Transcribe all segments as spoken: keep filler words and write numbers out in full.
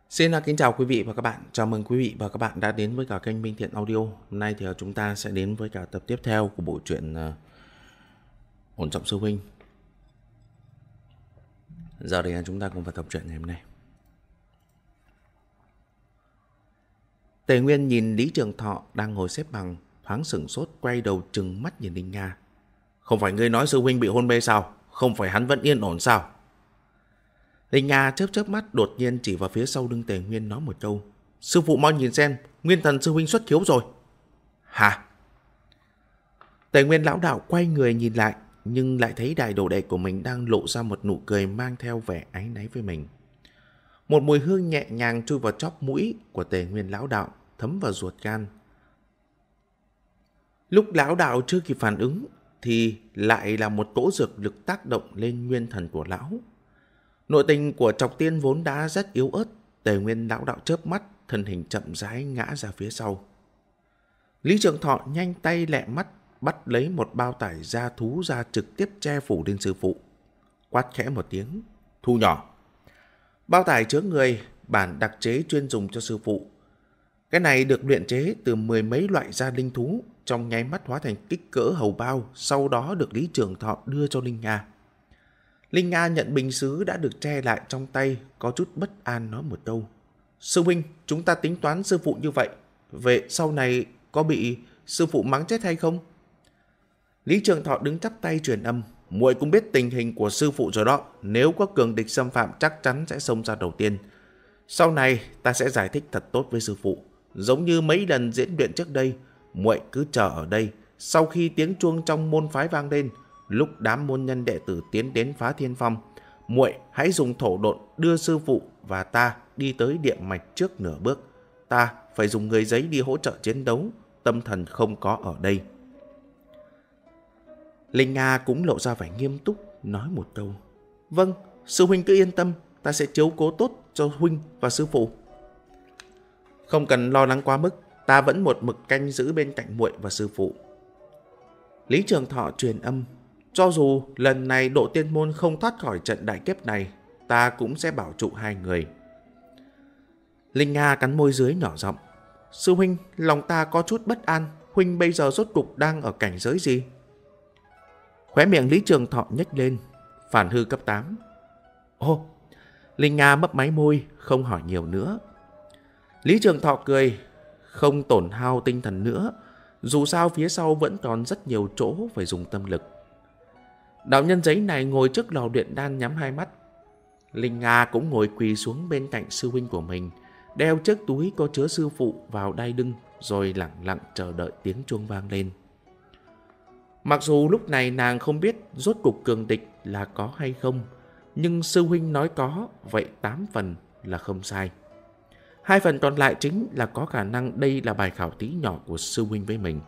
Xin kính chào quý vị và các bạn. Chào mừng quý vị và các bạn đã đến với cả kênh Minh Thiện Audio. Hôm nay thì chúng ta sẽ đến với cả tập tiếp theo của bộ truyện uh, Ổn Trọng Sư Huynh. Giờ đây chúng ta cùng vào tập truyện ngày hôm nay. Tề Nguyên nhìn Lý Trường Thọ đang ngồi xếp bằng, thoáng sửng sốt, quay đầu trừng mắt nhìn Linh Nga. Không phải ngươi nói sư huynh bị hôn mê sao? Không phải hắn vẫn yên ổn sao? Linh Nga chớp chớp mắt, đột nhiên chỉ vào phía sau lưng Tề Nguyên nói một câu. Sư phụ mau nhìn xem, Nguyên Thần sư huynh xuất khiếu rồi. Hả? Tề Nguyên lão đạo quay người nhìn lại, nhưng lại thấy đại đồ đệ của mình đang lộ ra một nụ cười mang theo vẻ áy náy với mình. Một mùi hương nhẹ nhàng chui vào chóp mũi của Tề Nguyên lão đạo, thấm vào ruột gan. Lúc lão đạo chưa kịp phản ứng thì lại là một cỗ dược lực tác động lên nguyên thần của lão. Nội tình của Trọc Tiên vốn đã rất yếu ớt. Tề Nguyên lão đạo chớp mắt, thân hình chậm rãi ngã ra phía sau. Lý Trường Thọ nhanh tay lẹ mắt, bắt lấy một bao tải da thú ra trực tiếp che phủ lên sư phụ. Quát khẽ một tiếng, thu nhỏ. Bao tải chứa người, bản đặc chế chuyên dùng cho sư phụ. Cái này được luyện chế từ mười mấy loại da linh thú, trong nháy mắt hóa thành kích cỡ hầu bao, sau đó được Lý Trường Thọ đưa cho Linh Nga. Linh Nga nhận bình sứ đã được che lại trong tay, có chút bất an nói một câu. Sư huynh, chúng ta tính toán sư phụ như vậy, vậy sau này có bị sư phụ mắng chết hay không? Lý Trường Thọ đứng chắp tay truyền âm. Muội cũng biết tình hình của sư phụ rồi đó, nếu có cường địch xâm phạm chắc chắn sẽ xông ra đầu tiên. Sau này ta sẽ giải thích thật tốt với sư phụ. Giống như mấy lần diễn luyện trước đây, muội cứ chờ ở đây. Sau khi tiếng chuông trong môn phái vang lên, lúc đám môn nhân đệ tử tiến đến phá thiên phong, muội hãy dùng thổ độn đưa sư phụ và ta đi tới địa mạch trước nửa bước. Ta phải dùng người giấy đi hỗ trợ chiến đấu, tâm thần không có ở đây. Linh Nga cũng lộ ra vẻ nghiêm túc, nói một câu. Vâng, sư huynh cứ yên tâm, ta sẽ chiếu cố tốt cho huynh và sư phụ. Không cần lo lắng quá mức, ta vẫn một mực canh giữ bên cạnh muội và sư phụ. Lý Trường Thọ truyền âm. Cho dù lần này độ tiên môn không thoát khỏi trận đại kiếp này, ta cũng sẽ bảo trụ hai người. Linh Nga cắn môi dưới nhỏ giọng. Sư huynh, lòng ta có chút bất an. Huynh bây giờ rốt cục đang ở cảnh giới gì? Khóe miệng Lý Trường Thọ nhếch lên. Phản hư cấp tám. Ồ, Linh Nga mấp máy môi, không hỏi nhiều nữa. Lý Trường Thọ cười. Không tổn hao tinh thần nữa. Dù sao phía sau vẫn còn rất nhiều chỗ phải dùng tâm lực. Đạo nhân giấy này ngồi trước lò luyện đan nhắm hai mắt. Linh Nga cũng ngồi quỳ xuống bên cạnh sư huynh của mình, đeo chiếc túi có chứa sư phụ vào đai lưng, rồi lặng lặng chờ đợi tiếng chuông vang lên. Mặc dù lúc này nàng không biết rốt cục cường địch là có hay không, nhưng sư huynh nói có, vậy tám phần là không sai. Hai phần còn lại chính là có khả năng đây là bài khảo thí nhỏ của sư huynh với mình.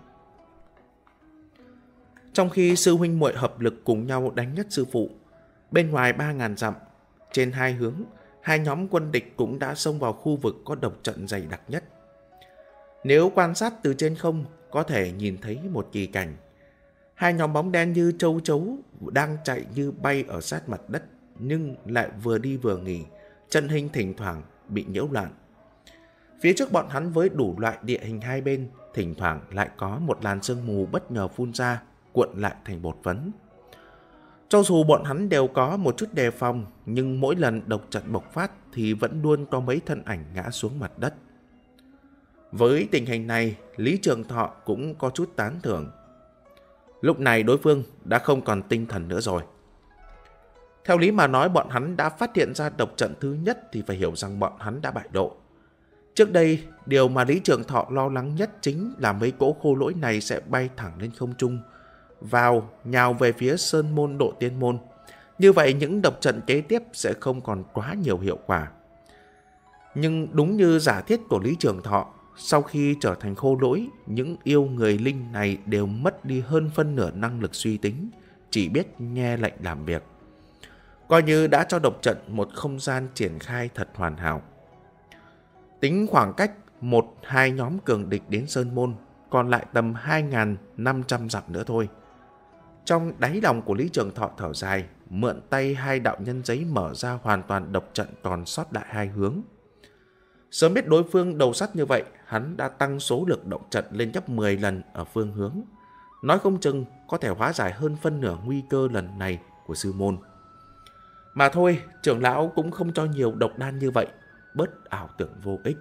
Trong khi sư huynh muội hợp lực cùng nhau đánh nhất sư phụ, bên ngoài ba ngàn dặm, trên hai hướng, hai nhóm quân địch cũng đã xông vào khu vực có độc trận dày đặc nhất. Nếu quan sát từ trên không, có thể nhìn thấy một kỳ cảnh. Hai nhóm bóng đen như châu chấu đang chạy như bay ở sát mặt đất, nhưng lại vừa đi vừa nghỉ, chân hình thỉnh thoảng bị nhiễu loạn. Phía trước bọn hắn với đủ loại địa hình hai bên, thỉnh thoảng lại có một làn sương mù bất ngờ phun ra, cuộn lại thành bột phấn. Cho dù bọn hắn đều có một chút đề phòng, nhưng mỗi lần độc trận bộc phát thì vẫn luôn có mấy thân ảnh ngã xuống mặt đất. Với tình hình này, Lý Trường Thọ cũng có chút tán thưởng. Lúc này đối phương đã không còn tinh thần nữa rồi. Theo lý mà nói, bọn hắn đã phát hiện ra độc trận thứ nhất thì phải hiểu rằng bọn hắn đã bại độ. Trước đây, điều mà Lý Trường Thọ lo lắng nhất chính là mấy cỗ khô lỗi này sẽ bay thẳng lên không trung, vào nhào về phía sơn môn độ tiên môn. Như vậy những độc trận kế tiếp sẽ không còn quá nhiều hiệu quả. Nhưng đúng như giả thiết của Lý Trường Thọ, sau khi trở thành khô lỗi, những yêu người linh này đều mất đi hơn phân nửa năng lực suy tính, chỉ biết nghe lệnh làm việc. Coi như đã cho độc trận một không gian triển khai thật hoàn hảo. Tính khoảng cách một hai nhóm cường địch đến sơn môn, còn lại tầm hai nghìn năm trăm dặm nữa thôi. Trong đáy lòng của Lý Trường Thọ thở dài, mượn tay hai đạo nhân giấy mở ra hoàn toàn độc trận còn sót lại hai hướng. Sớm biết đối phương đầu sắt như vậy, hắn đã tăng số lực động trận lên gấp mười lần ở phương hướng. Nói không chừng có thể hóa giải hơn phân nửa nguy cơ lần này của sư môn. Mà thôi, trưởng lão cũng không cho nhiều độc đan như vậy, bớt ảo tưởng vô ích.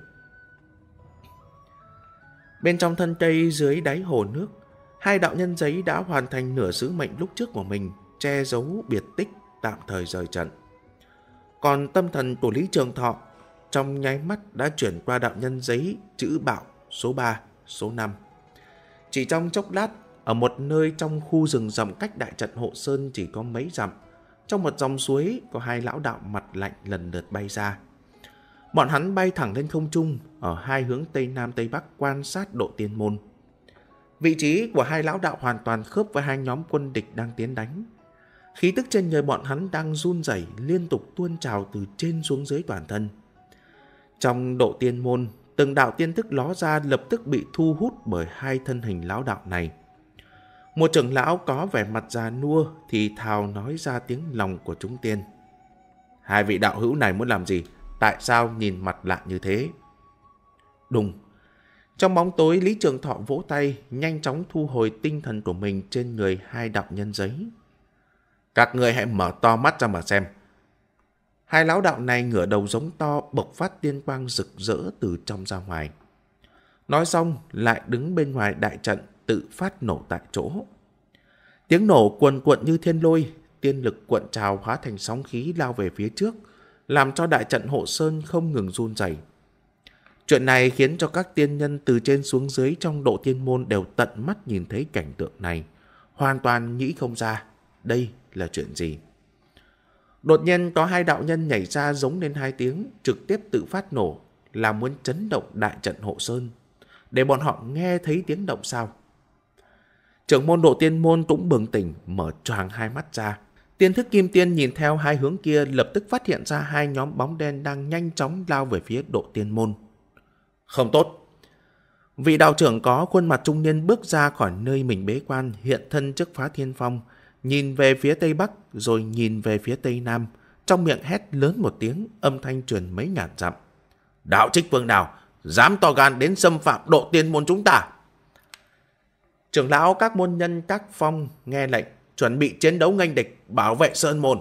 Bên trong thân cây dưới đáy hồ nước, hai đạo nhân giấy đã hoàn thành nửa sứ mệnh lúc trước của mình, che giấu biệt tích, tạm thời rời trận. Còn tâm thần của Lý Trường Thọ trong nháy mắt đã chuyển qua đạo nhân giấy chữ bạo số ba, số năm. Chỉ trong chốc lát, ở một nơi trong khu rừng rậm cách đại trận Hộ Sơn chỉ có mấy dặm, trong một dòng suối có hai lão đạo mặt lạnh lần lượt bay ra. Bọn hắn bay thẳng lên không trung ở hai hướng Tây Nam Tây Bắc quan sát Độ Tiên Môn. Vị trí của hai lão đạo hoàn toàn khớp với hai nhóm quân địch đang tiến đánh. Khí tức trên người bọn hắn đang run rẩy, liên tục tuôn trào từ trên xuống dưới toàn thân. Trong Độ Tiên Môn, từng đạo tiên thức ló ra lập tức bị thu hút bởi hai thân hình lão đạo này. Một trưởng lão có vẻ mặt già nua thì thào nói ra tiếng lòng của chúng tiên. Hai vị đạo hữu này muốn làm gì? Tại sao nhìn mặt lạ như thế? Đùng! Trong bóng tối, Lý Trường Thọ vỗ tay, nhanh chóng thu hồi tinh thần của mình trên người hai đạo nhân giấy. Các người hãy mở to mắt ra mà xem. Hai lão đạo này ngửa đầu giống to, bộc phát tiên quang rực rỡ từ trong ra ngoài. Nói xong, lại đứng bên ngoài đại trận, tự phát nổ tại chỗ. Tiếng nổ cuồn cuộn như thiên lôi, tiên lực cuộn trào hóa thành sóng khí lao về phía trước, làm cho đại trận Hộ Sơn không ngừng run rẩy. Chuyện này khiến cho các tiên nhân từ trên xuống dưới trong Độ Tiên Môn đều tận mắt nhìn thấy cảnh tượng này, hoàn toàn nghĩ không ra đây là chuyện gì. Đột nhiên có hai đạo nhân nhảy ra giống lên hai tiếng, trực tiếp tự phát nổ, là muốn chấn động đại trận Hộ Sơn, để bọn họ nghe thấy tiếng động sao. Trưởng môn Độ Tiên Môn cũng bừng tỉnh, mở choàng hai mắt ra. Tiên thức Kim Tiên nhìn theo hai hướng kia, lập tức phát hiện ra hai nhóm bóng đen đang nhanh chóng lao về phía Độ Tiên Môn. Không tốt! Vị đạo trưởng có khuôn mặt trung niên bước ra khỏi nơi mình bế quan, hiện thân trước Phá Thiên Phong, nhìn về phía Tây Bắc rồi nhìn về phía Tây Nam, trong miệng hét lớn một tiếng, âm thanh truyền mấy ngàn dặm. Đạo Trích Vương nào, dám to gan đến xâm phạm Độ Tiên Môn chúng ta! Trưởng lão các môn nhân các phong nghe lệnh, chuẩn bị chiến đấu nghênh địch, bảo vệ Sơn Môn.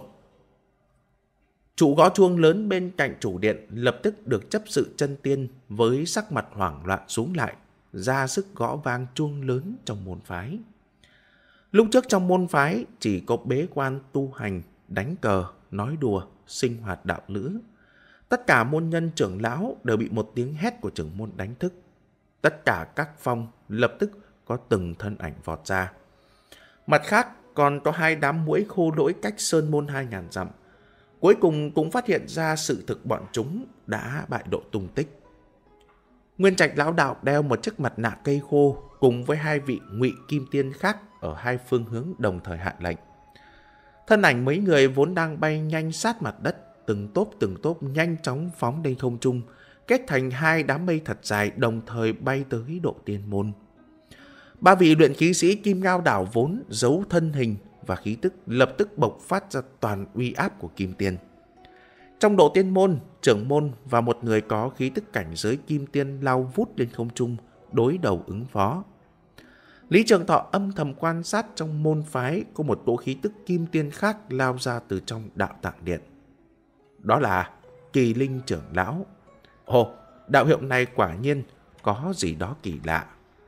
Chủ gõ chuông lớn bên cạnh chủ điện lập tức được chấp sự chân tiên với sắc mặt hoảng loạn xuống lại, ra sức gõ vang chuông lớn trong môn phái. Lúc trước trong môn phái chỉ có bế quan tu hành, đánh cờ, nói đùa, sinh hoạt đạo lữ. Tất cả môn nhân trưởng lão đều bị một tiếng hét của trưởng môn đánh thức. Tất cả các phong lập tức có từng thân ảnh vọt ra. Mặt khác còn có hai đám muỗi khô lỗi cách Sơn Môn hai ngàn dặm. Cuối cùng cũng phát hiện ra sự thực bọn chúng đã bại lộ tung tích. Nguyên Trạch lão đạo đeo một chiếc mặt nạ cây khô cùng với hai vị ngụy kim tiên khác ở hai phương hướng đồng thời hạ lệnh. Thân ảnh mấy người vốn đang bay nhanh sát mặt đất, từng tốp từng tốp nhanh chóng phóng lên không trung, kết thành hai đám mây thật dài đồng thời bay tới Độ Tiên Môn. Ba vị luyện khí sĩ Kim Ngao Đảo vốn giấu thân hình và khí tức lập tức bộc phát ra toàn uy áp của Kim Tiên. Trong Độ Tiên Môn, trưởng môn và một người có khí tức cảnh giới Kim Tiên lao vút lên không trung, đối đầu ứng phó. Lý Trường Thọ âm thầm quan sát trong môn phái có một cỗ khí tức Kim Tiên khác lao ra từ trong đạo tạng điện. Đó là Kỳ Linh trưởng lão. Ồ, đạo hiệu này quả nhiên có gì đó kỳ lạ.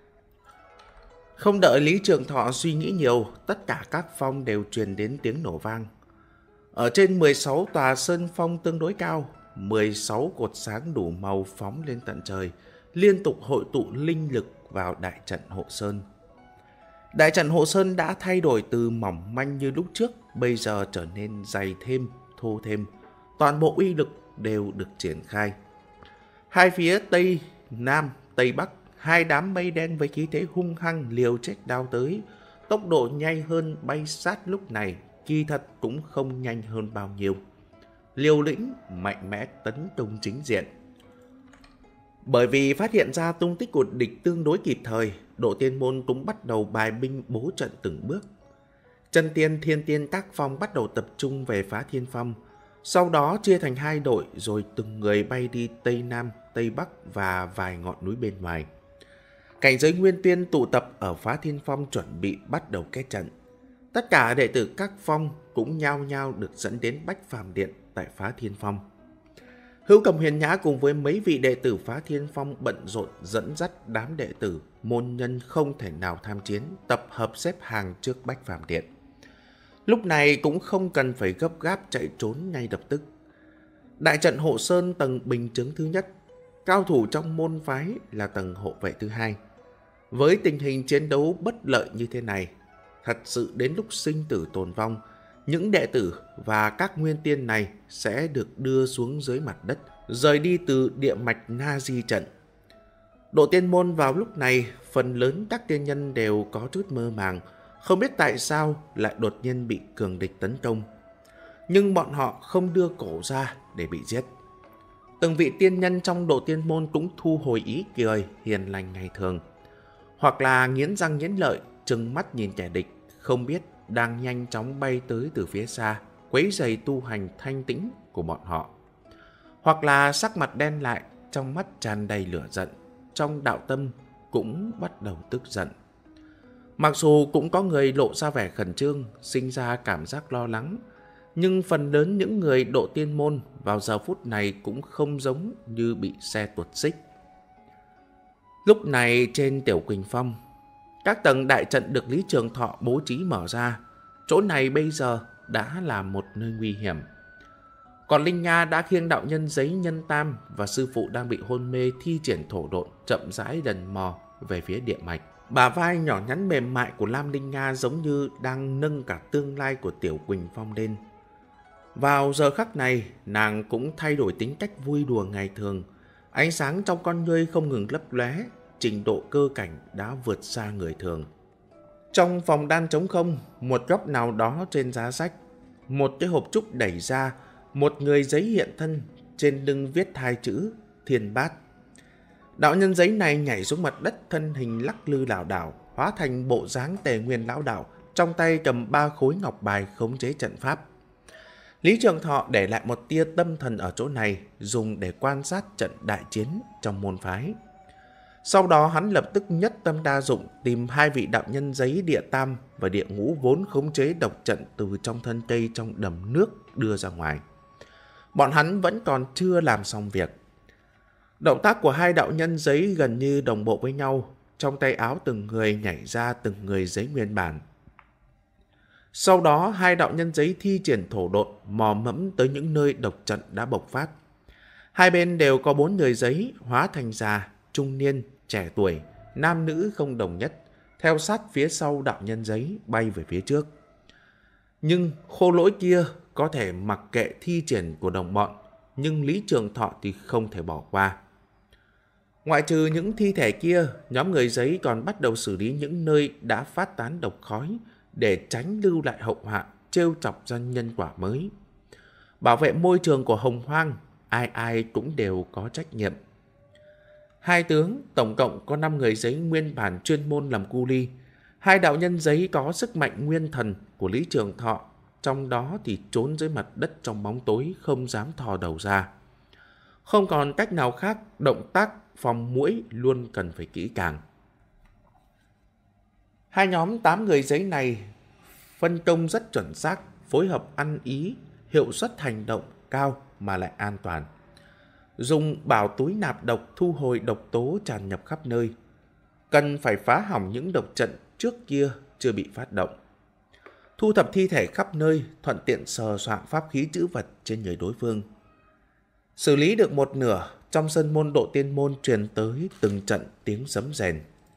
Không đợi Lý Trường Thọ suy nghĩ nhiều, tất cả các phong đều truyền đến tiếng nổ vang. Ở trên mười sáu tòa sơn phong tương đối cao, mười sáu cột sáng đủ màu phóng lên tận trời, liên tục hội tụ linh lực vào đại trận Hộ Sơn. Đại trận Hộ Sơn đã thay đổi từ mỏng manh như lúc trước, bây giờ trở nên dày thêm, thô thêm. Toàn bộ uy lực đều được triển khai. Hai phía Tây, Nam, Tây Bắc, hai đám mây đen với khí thế hung hăng liều chết đao tới, tốc độ nhanh hơn bay sát lúc này, kỳ thật cũng không nhanh hơn bao nhiêu. Liều lĩnh mạnh mẽ tấn công chính diện. Bởi vì phát hiện ra tung tích của địch tương đối kịp thời, Độ Tiên Môn cũng bắt đầu bài binh bố trận từng bước. Chân tiên, thiên tiên các phong bắt đầu tập trung về Phá Thiên Phong. Sau đó chia thành hai đội rồi từng người bay đi Tây Nam, Tây Bắc và vài ngọn núi bên ngoài. Cảnh giới Nguyên Tiên tụ tập ở Phá Thiên Phong chuẩn bị bắt đầu kết trận. Tất cả đệ tử các phong cũng nhao nhao được dẫn đến Bách Phàm Điện tại Phá Thiên Phong. Hữu Cầm Huyền Nhã cùng với mấy vị đệ tử Phá Thiên Phong bận rộn dẫn dắt đám đệ tử, môn nhân không thể nào tham chiến, tập hợp xếp hàng trước Bách Phàm Điện. Lúc này cũng không cần phải gấp gáp chạy trốn ngay lập tức. Đại trận hộ sơn tầng bình chứng thứ nhất, cao thủ trong môn phái là tầng hộ vệ thứ hai. Với tình hình chiến đấu bất lợi như thế này, thật sự đến lúc sinh tử tồn vong, những đệ tử và các nguyên tiên này sẽ được đưa xuống dưới mặt đất, rời đi từ địa mạch Na Di trận. Độ tiên môn vào lúc này, phần lớn các tiên nhân đều có chút mơ màng, không biết tại sao lại đột nhiên bị cường địch tấn công. Nhưng bọn họ không đưa cổ ra để bị giết. Từng vị tiên nhân trong độ tiên môn cũng thu hồi ý cười hiền lành ngày thường, hoặc là nghiến răng nghiến lợi, trừng mắt nhìn kẻ địch, không biết đang nhanh chóng bay tới từ phía xa, quấy rầy tu hành thanh tĩnh của bọn họ. Hoặc là sắc mặt đen lại, trong mắt tràn đầy lửa giận, trong đạo tâm cũng bắt đầu tức giận. Mặc dù cũng có người lộ ra vẻ khẩn trương, sinh ra cảm giác lo lắng, nhưng phần lớn những người độ tiên môn vào giờ phút này cũng không giống như bị xe tuột xích. Lúc này trên Tiểu Quỳnh Phong, các tầng đại trận được Lý Trường Thọ bố trí mở ra. Chỗ này bây giờ đã là một nơi nguy hiểm. Còn Linh Nha đã khiêng đạo nhân Giấy Nhân Tam và sư phụ đang bị hôn mê thi triển thổ độn chậm rãi lần mò về phía địa mạch. Bả vai nhỏ nhắn mềm mại của Lam Linh Nha giống như đang nâng cả tương lai của Tiểu Quỳnh Phong lên. Vào giờ khắc này, nàng cũng thay đổi tính cách vui đùa ngày thường. Ánh sáng trong con ngươi không ngừng lấp lóe, trình độ cơ cảnh đã vượt xa người thường. Trong phòng đan trống không, một góc nào đó trên giá sách, một cái hộp trúc đẩy ra, một người giấy hiện thân, trên lưng viết hai chữ Thiên Bát. Đạo nhân giấy này nhảy xuống mặt đất, thân hình lắc lư lảo đảo, hóa thành bộ dáng Tề Nguyên lão đạo, trong tay cầm ba khối ngọc bài khống chế trận pháp. Lý Trường Thọ để lại một tia tâm thần ở chỗ này, dùng để quan sát trận đại chiến trong môn phái. Sau đó hắn lập tức nhất tâm đa dụng tìm hai vị đạo nhân giấy địa tam và địa ngũ vốn khống chế độc trận từ trong thân cây trong đầm nước đưa ra ngoài. Bọn hắn vẫn còn chưa làm xong việc. Động tác của hai đạo nhân giấy gần như đồng bộ với nhau, trong tay áo từng người nhảy ra từng người giấy nguyên bản. Sau đó hai đạo nhân giấy thi triển thổ độn mò mẫm tới những nơi độc trận đã bộc phát. Hai bên đều có bốn người giấy hóa thành già, trung niên, trẻ tuổi, nam nữ không đồng nhất, theo sát phía sau đạo nhân giấy bay về phía trước. Nhưng khô lỗi kia có thể mặc kệ thi triển của đồng bọn, nhưng Lý Trường Thọ thì không thể bỏ qua. Ngoại trừ những thi thể kia, nhóm người giấy còn bắt đầu xử lý những nơi đã phát tán độc khói để tránh lưu lại hậu họa, trêu chọc ra nhân quả mới. Bảo vệ môi trường của Hồng Hoang, ai ai cũng đều có trách nhiệm. Hai tướng, tổng cộng có năm người giấy nguyên bản chuyên môn làm cu ly. Hai đạo nhân giấy có sức mạnh nguyên thần của Lý Trường Thọ, trong đó thì trốn dưới mặt đất trong bóng tối không dám thò đầu ra. Không còn cách nào khác, động tác phòng muỗi luôn cần phải kỹ càng. Hai nhóm tám người giấy này phân công rất chuẩn xác, phối hợp ăn ý, hiệu suất hành động cao mà lại an toàn. Dùng bảo túi nạp độc thu hồi độc tố tràn nhập khắp nơi. Cần phải phá hỏng những độc trận trước kia chưa bị phát động. Thu thập thi thể khắp nơi, thuận tiện sờ soạn pháp khí trữ vật trên người đối phương. Xử lý được một nửa, trong sân môn độ tiên môn truyền tới từng trận tiếng sấm rền.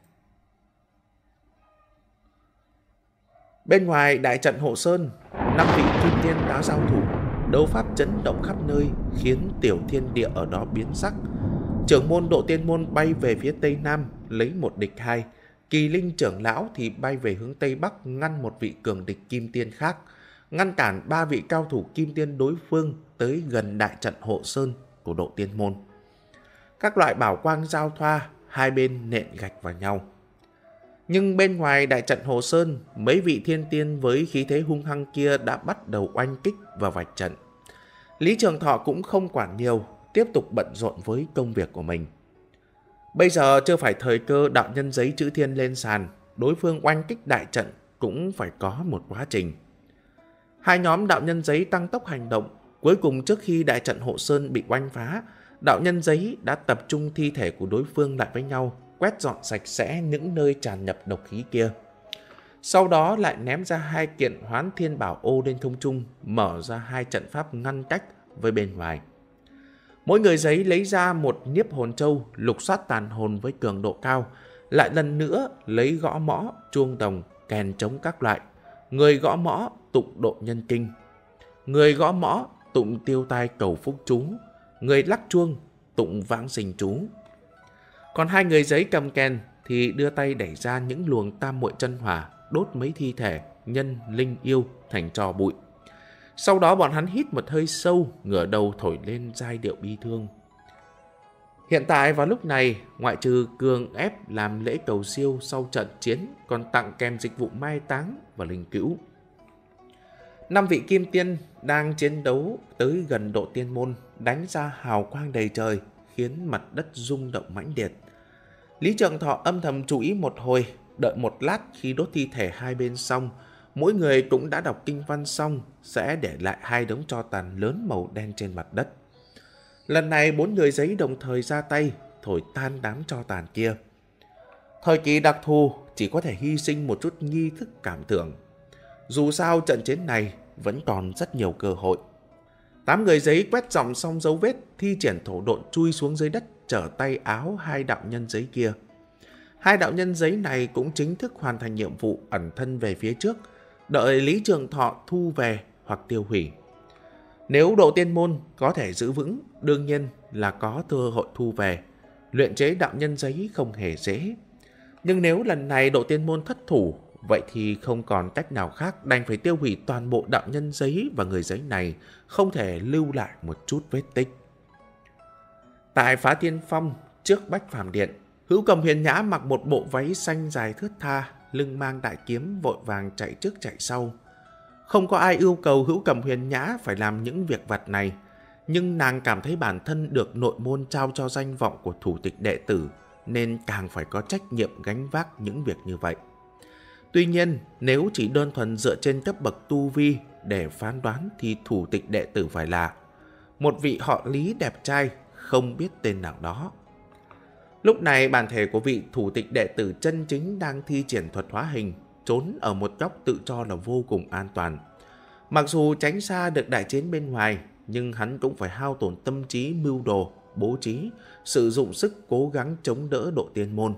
Bên ngoài đại trận hộ sơn, năm vị kim tiên đã giao thủ, đấu pháp chấn động khắp nơi, khiến tiểu thiên địa ở đó biến sắc. Trưởng môn độ tiên môn bay về phía tây nam, lấy một địch hai. Kỳ linh trưởng lão thì bay về hướng tây bắc, ngăn một vị cường địch kim tiên khác, ngăn cản ba vị cao thủ kim tiên đối phương tới gần đại trận hộ sơn của độ tiên môn. Các loại bảo quang giao thoa, hai bên nện gạch vào nhau. Nhưng bên ngoài đại trận Hồ Sơn, mấy vị thiên tiên với khí thế hung hăng kia đã bắt đầu oanh kích vào vạch trận. Lý Trường Thọ cũng không quản nhiều, tiếp tục bận rộn với công việc của mình. Bây giờ chưa phải thời cơ đạo nhân giấy chữ thiên lên sàn, đối phương oanh kích đại trận cũng phải có một quá trình. Hai nhóm đạo nhân giấy tăng tốc hành động, cuối cùng trước khi đại trận hộ sơn bị oanh phá, đạo nhân giấy đã tập trung thi thể của đối phương lại với nhau, quét dọn sạch sẽ những nơi tràn nhập độc khí kia. Sau đó lại ném ra hai kiện Hoán Thiên Bảo Ô lên không trung, mở ra hai trận pháp ngăn cách với bên ngoài. Mỗi người giấy lấy ra một nhiếp hồn châu, lục soát tàn hồn với cường độ cao, lại lần nữa lấy gõ mõ, chuông đồng, kèn trống các loại. Người gõ mõ tụng độ nhân kinh, người gõ mõ tụng tiêu tai cầu phúc chú, người lắc chuông tụng vãng sinh chú. Còn hai người giấy cầm kèn thì đưa tay đẩy ra những luồng tam muội chân hỏa, đốt mấy thi thể nhân linh yêu thành tro bụi. Sau đó bọn hắn hít một hơi sâu, ngửa đầu thổi lên giai điệu bi thương. Hiện tại vào lúc này, ngoại trừ cường ép làm lễ cầu siêu sau trận chiến, còn tặng kèm dịch vụ mai táng và linh cữu. Năm vị kim tiên đang chiến đấu tới gần độ tiên môn, đánh ra hào quang đầy trời, khiến mặt đất rung động mãnh liệt. Lý Trường Thọ âm thầm chú ý một hồi, đợi một lát khi đốt thi thể hai bên xong, mỗi người cũng đã đọc kinh văn xong, sẽ để lại hai đống tro tàn lớn màu đen trên mặt đất. Lần này bốn người giấy đồng thời ra tay, thổi tan đám tro tàn kia. Thời kỳ đặc thù chỉ có thể hy sinh một chút nghi thức cảm tưởng. Dù sao trận chiến này vẫn còn rất nhiều cơ hội. Tám người giấy quét dọn xong dấu vết, thi triển thổ độn chui xuống dưới đất, trở tay áo hai đạo nhân giấy kia. Hai đạo nhân giấy này cũng chính thức hoàn thành nhiệm vụ ẩn thân về phía trước, đợi Lý Trường Thọ thu về hoặc tiêu hủy. Nếu độ tiên môn có thể giữ vững, đương nhiên là có cơ hội thu về. Luyện chế đạo nhân giấy không hề dễ. Nhưng nếu lần này độ tiên môn thất thủ, vậy thì không còn cách nào khác, đành phải tiêu hủy toàn bộ đạo nhân giấy và người giấy này, không thể lưu lại một chút vết tích. Tại Phá Thiên Phong, trước Bách Phàm Điện, Hữu Cầm Huyền Nhã mặc một bộ váy xanh dài thướt tha, lưng mang đại kiếm vội vàng chạy trước chạy sau. Không có ai yêu cầu Hữu Cầm Huyền Nhã phải làm những việc vặt này, nhưng nàng cảm thấy bản thân được nội môn trao cho danh vọng của thủ tịch đệ tử, nên càng phải có trách nhiệm gánh vác những việc như vậy. Tuy nhiên, nếu chỉ đơn thuần dựa trên cấp bậc tu vi để phán đoán thì thủ tịch đệ tử phải là một vị họ Lý đẹp trai, không biết tên nào đó. Lúc này bản thể của vị thủ tịch đệ tử chân chính đang thi triển thuật hóa hình, trốn ở một góc tự cho là vô cùng an toàn. Mặc dù tránh xa được đại chiến bên ngoài, nhưng hắn cũng phải hao tổn tâm trí mưu đồ, bố trí, sử dụng sức cố gắng chống đỡ độ tiên môn.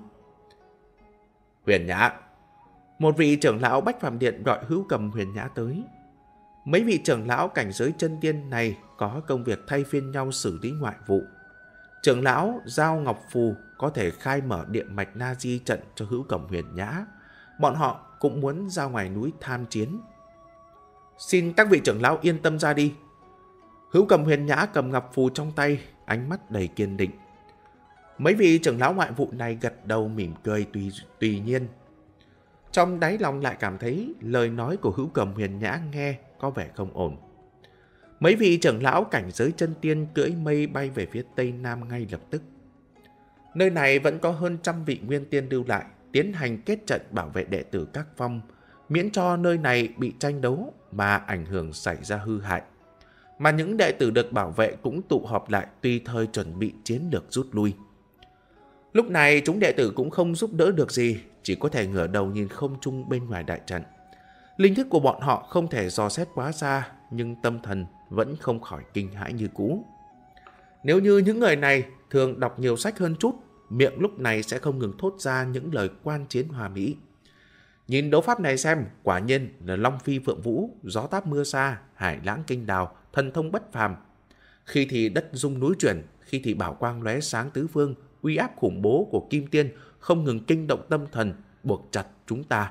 Huyền Nhã. Một vị trưởng lão Bách Phàm Điện gọi Hữu Cầm Huyền Nhã tới. Mấy vị trưởng lão cảnh giới chân tiên này có công việc thay phiên nhau xử lý ngoại vụ. Trưởng lão Giao Ngọc Phù có thể khai mở địa mạch Na Di trận cho Hữu Cầm Huyền Nhã. Bọn họ cũng muốn ra ngoài núi tham chiến. Xin các vị trưởng lão yên tâm ra đi. Hữu Cầm Huyền Nhã cầm ngọc phù trong tay, ánh mắt đầy kiên định. Mấy vị trưởng lão ngoại vụ này gật đầu mỉm cười tùy, tùy nhiên. Trong đáy lòng lại cảm thấy lời nói của Hữu Cầm Huyền Nhã nghe có vẻ không ổn. Mấy vị trưởng lão cảnh giới chân tiên cưỡi mây bay về phía tây nam ngay lập tức. Nơi này vẫn có hơn trăm vị nguyên tiên lưu lại, tiến hành kết trận bảo vệ đệ tử các phong, miễn cho nơi này bị tranh đấu mà ảnh hưởng xảy ra hư hại. Mà những đệ tử được bảo vệ cũng tụ họp lại tùy thời chuẩn bị chiến lược rút lui. Lúc này chúng đệ tử cũng không giúp đỡ được gì, chỉ có thể ngửa đầu nhìn không trung bên ngoài đại trận. Linh thức của bọn họ không thể dò xét quá xa, nhưng tâm thần vẫn không khỏi kinh hãi như cũ. Nếu như những người này thường đọc nhiều sách hơn chút, miệng lúc này sẽ không ngừng thốt ra những lời quan chiến hòa mỹ. Nhìn đấu pháp này xem, quả nhiên là Long Phi Phượng Vũ, gió táp mưa xa, hải lãng kinh đào, thần thông bất phàm. Khi thì đất rung núi chuyển, khi thì bảo quang lóe sáng tứ phương, uy áp khủng bố của Kim Tiên không ngừng kinh động tâm thần, buộc chặt chúng ta.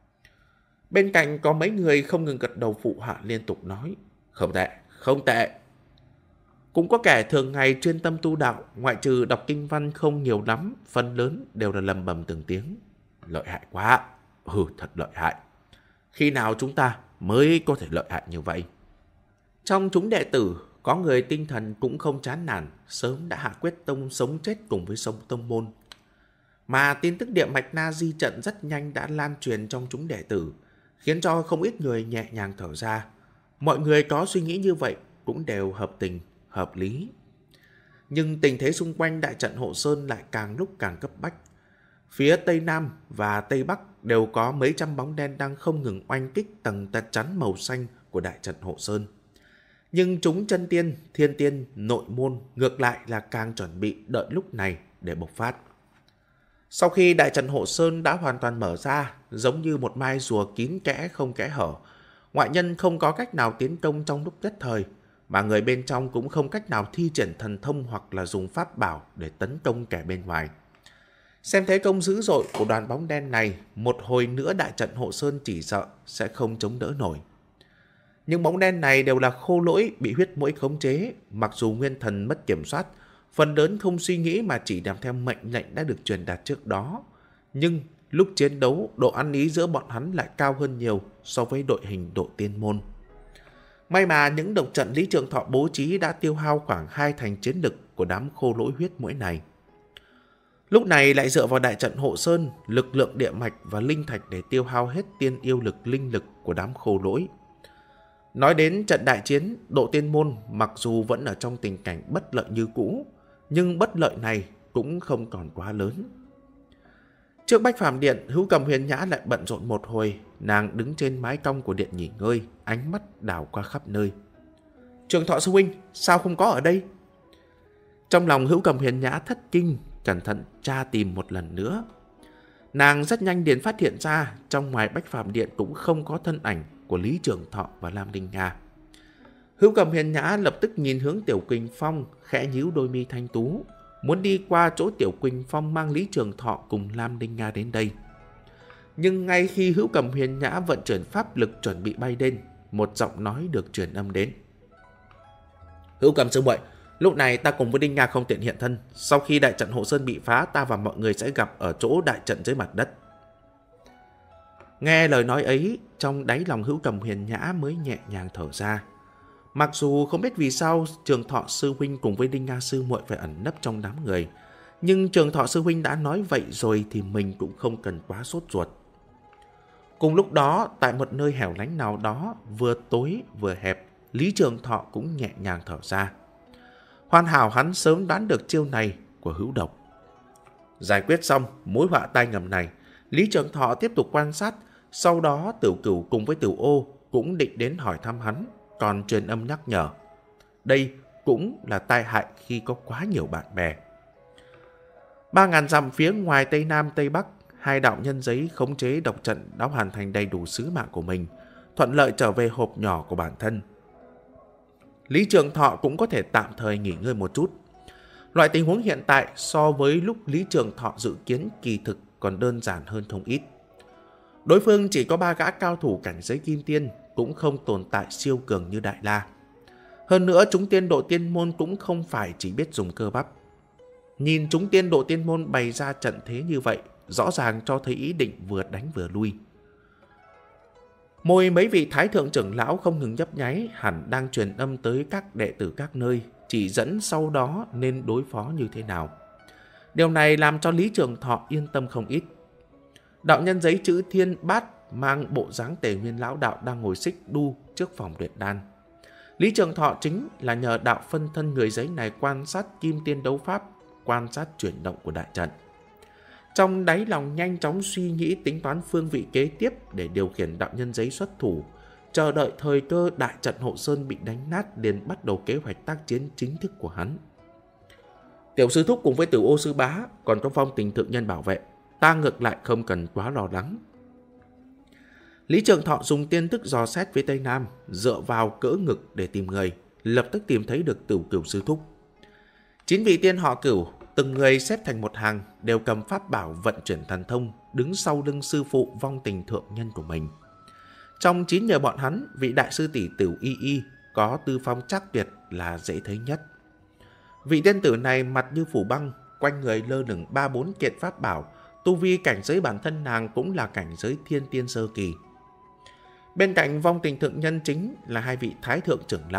Bên cạnh có mấy người không ngừng gật đầu phụ họa liên tục nói, không tệ, không tệ. Cũng có kẻ thường ngày chuyên tâm tu đạo, ngoại trừ đọc kinh văn không nhiều lắm, phần lớn đều là lầm bầm từng tiếng. Lợi hại quá, ừ thật lợi hại. Khi nào chúng ta mới có thể lợi hại như vậy? Trong chúng đệ tử có người tinh thần cũng không chán nản, sớm đã hạ quyết tâm sống chết cùng với sông tông môn. Mà tin tức địa mạch na di trận rất nhanh đã lan truyền trong chúng đệ tử, khiến cho không ít người nhẹ nhàng thở ra. Mọi người có suy nghĩ như vậy cũng đều hợp tình, hợp lý. Nhưng tình thế xung quanh đại trận Hộ Sơn lại càng lúc càng cấp bách. Phía Tây Nam và Tây Bắc đều có mấy trăm bóng đen đang không ngừng oanh kích tầng tật chắn màu xanh của đại trận Hộ Sơn. Nhưng chúng chân tiên, thiên tiên, nội môn ngược lại là càng chuẩn bị đợi lúc này để bộc phát. Sau khi đại trận Hộ Sơn đã hoàn toàn mở ra, giống như một mai rùa kín kẽ không kẽ hở, ngoại nhân không có cách nào tiến công trong lúc nhất thời, mà người bên trong cũng không cách nào thi triển thần thông hoặc là dùng pháp bảo để tấn công kẻ bên ngoài. Xem thế công dữ dội của đoàn bóng đen này, một hồi nữa đại trận Hộ Sơn chỉ sợ sẽ không chống đỡ nổi. Những bóng đen này đều là khô lỗi bị huyết mũi khống chế, mặc dù nguyên thần mất kiểm soát, phần lớn không suy nghĩ mà chỉ làm theo mệnh lệnh đã được truyền đạt trước đó. Nhưng lúc chiến đấu, độ ăn ý giữa bọn hắn lại cao hơn nhiều so với đội hình độ tiên môn. May mà những độc trận Lý Trường Thọ bố trí đã tiêu hao khoảng hai thành chiến lực của đám khô lỗi huyết mũi này. Lúc này lại dựa vào đại trận Hộ Sơn, lực lượng địa mạch và linh thạch để tiêu hao hết tiên yêu lực linh lực của đám khô lỗi. Nói đến trận đại chiến, độ tiên môn mặc dù vẫn ở trong tình cảnh bất lợi như cũ, nhưng bất lợi này cũng không còn quá lớn. Trước Bách Phàm Điện, Hữu Cầm Huyền Nhã lại bận rộn một hồi, nàng đứng trên mái cong của điện nghỉ ngơi, ánh mắt đảo qua khắp nơi. Trường Thọ sư huynh, sao không có ở đây? Trong lòng Hữu Cầm Huyền Nhã thất kinh, cẩn thận tra tìm một lần nữa. Nàng rất nhanh liền phát hiện ra trong ngoài Bách Phàm Điện cũng không có thân ảnh của Lý Trường Thọ và Lam Linh Nga. Hữu Cầm Huyền Nhã lập tức nhìn hướng Tiểu Quỳnh Phong, khẽ nhíu đôi mi thanh tú, muốn đi qua chỗ Tiểu Quỳnh Phong mang Lý Trường Thọ cùng Lam Linh Nga đến đây. Nhưng ngay khi Hữu Cầm Huyền Nhã vận chuyển pháp lực chuẩn bị bay lên, một giọng nói được truyền âm đến. Hữu Cầm sư muội, lúc này ta cùng với Linh Nga không tiện hiện thân. Sau khi đại trận Hộ Sơn bị phá, ta và mọi người sẽ gặp ở chỗ đại trận dưới mặt đất. Nghe lời nói ấy, trong đáy lòng Hữu Cầm Huyền Nhã mới nhẹ nhàng thở ra. Mặc dù không biết vì sao Trường Thọ sư huynh cùng với Linh Nga sư muội phải ẩn nấp trong đám người, nhưng Trường Thọ sư huynh đã nói vậy rồi thì mình cũng không cần quá sốt ruột. Cùng lúc đó, tại một nơi hẻo lánh nào đó, vừa tối vừa hẹp, Lý Trường Thọ cũng nhẹ nhàng thở ra. Hoàn hảo hắn sớm đoán được chiêu này của Hữu Độc. Giải quyết xong mối họa tai ngầm này, Lý Trường Thọ tiếp tục quan sát, sau đó Tiểu Cửu cùng với Tiểu Ô cũng định đến hỏi thăm hắn, còn truyền âm nhắc nhở. Đây cũng là tai hại khi có quá nhiều bạn bè. Ba ngàn dặm phía ngoài Tây Nam Tây Bắc, hai đạo nhân giấy khống chế độc trận đã hoàn thành đầy đủ sứ mạng của mình, thuận lợi trở về hộp nhỏ của bản thân. Lý Trường Thọ cũng có thể tạm thời nghỉ ngơi một chút. Loại tình huống hiện tại so với lúc Lý Trường Thọ dự kiến kỳ thực còn đơn giản hơn không ít. Đối phương chỉ có ba gã cao thủ cảnh giới kim tiên, cũng không tồn tại siêu cường như Đại La. Hơn nữa chúng tiên độ tiên môn cũng không phải chỉ biết dùng cơ bắp. Nhìn chúng tiên độ tiên môn bày ra trận thế như vậy, rõ ràng cho thấy ý định vừa đánh vừa lui. Môi mấy vị thái thượng trưởng lão không ngừng nhấp nháy, hẳn đang truyền âm tới các đệ tử các nơi, chỉ dẫn sau đó nên đối phó như thế nào. Điều này làm cho Lý Trường Thọ yên tâm không ít. Đạo nhân giấy chữ Thiên Bát mang bộ dáng Tề Nguyên lão đạo đang ngồi xích đu trước phòng luyện đan. Lý Trường Thọ chính là nhờ đạo phân thân người giấy này quan sát kim tiên đấu pháp, quan sát chuyển động của đại trận. Trong đáy lòng nhanh chóng suy nghĩ tính toán phương vị kế tiếp để điều khiển đạo nhân giấy xuất thủ, chờ đợi thời cơ đại trận Hộ Sơn bị đánh nát liền bắt đầu kế hoạch tác chiến chính thức của hắn. Tiểu sư thúc cùng với Tiểu Ô sư bá còn có Phong Tình thượng nhân bảo vệ, ta ngược lại không cần quá lo lắng. Lý Trường Thọ dùng tiên thức dò xét phía Tây Nam, dựa vào cỡ ngực để tìm người, lập tức tìm thấy được Tiểu Cửu sư thúc. Chín vị tiên họ Cửu, từng người xếp thành một hàng, đều cầm pháp bảo vận chuyển thần thông, đứng sau lưng sư phụ Vong Tình thượng nhân của mình. Trong chín nhờ bọn hắn, vị đại sư tỷ Tiểu Y Y có tư phong chắc tuyệt là dễ thấy nhất. Vị tiên tử này mặt như phủ băng, quanh người lơ lửng ba bốn kiện pháp bảo, tu vi cảnh giới bản thân nàng cũng là cảnh giới thiên tiên sơ kỳ. Bên cạnh Vong Tình thượng nhân chính là hai vị thái thượng trưởng lão,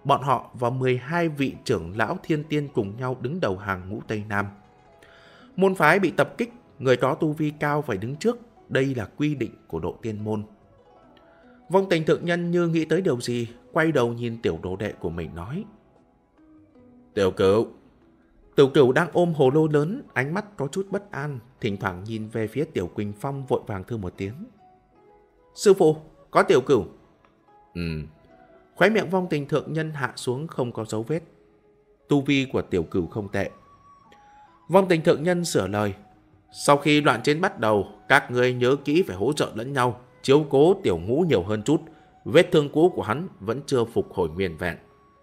bọn họ và mười hai vị trưởng lão thiên tiên cùng nhau đứng đầu hàng ngũ Tây Nam. Môn phái bị tập kích, người có tu vi cao phải đứng trước, đây là quy định của độ tiên môn. Vong Tình thượng nhân như nghĩ tới điều gì, quay đầu nhìn tiểu đồ đệ của mình nói: Tiểu Cửu. Tiểu Cửu đang ôm hồ lô lớn, ánh mắt có chút bất an, thỉnh thoảng nhìn về phía Tiểu Quỳnh Phong, vội vàng thưa một tiếng: Sư phụ, có Tiểu Cửu. Ừ. Khóe miệng Vong Tình thượng nhân hạ xuống không có dấu vết. Tu vi của Tiểu Cửu không tệ. Vong Tình thượng nhân sửa lời: Sau khi loạn chiến bắt đầu, các ngươi nhớ kỹ phải hỗ trợ lẫn nhau, chiếu cố Tiểu Ngũ nhiều hơn chút. Vết thương cũ của hắn vẫn chưa phục hồi nguyên vẹn.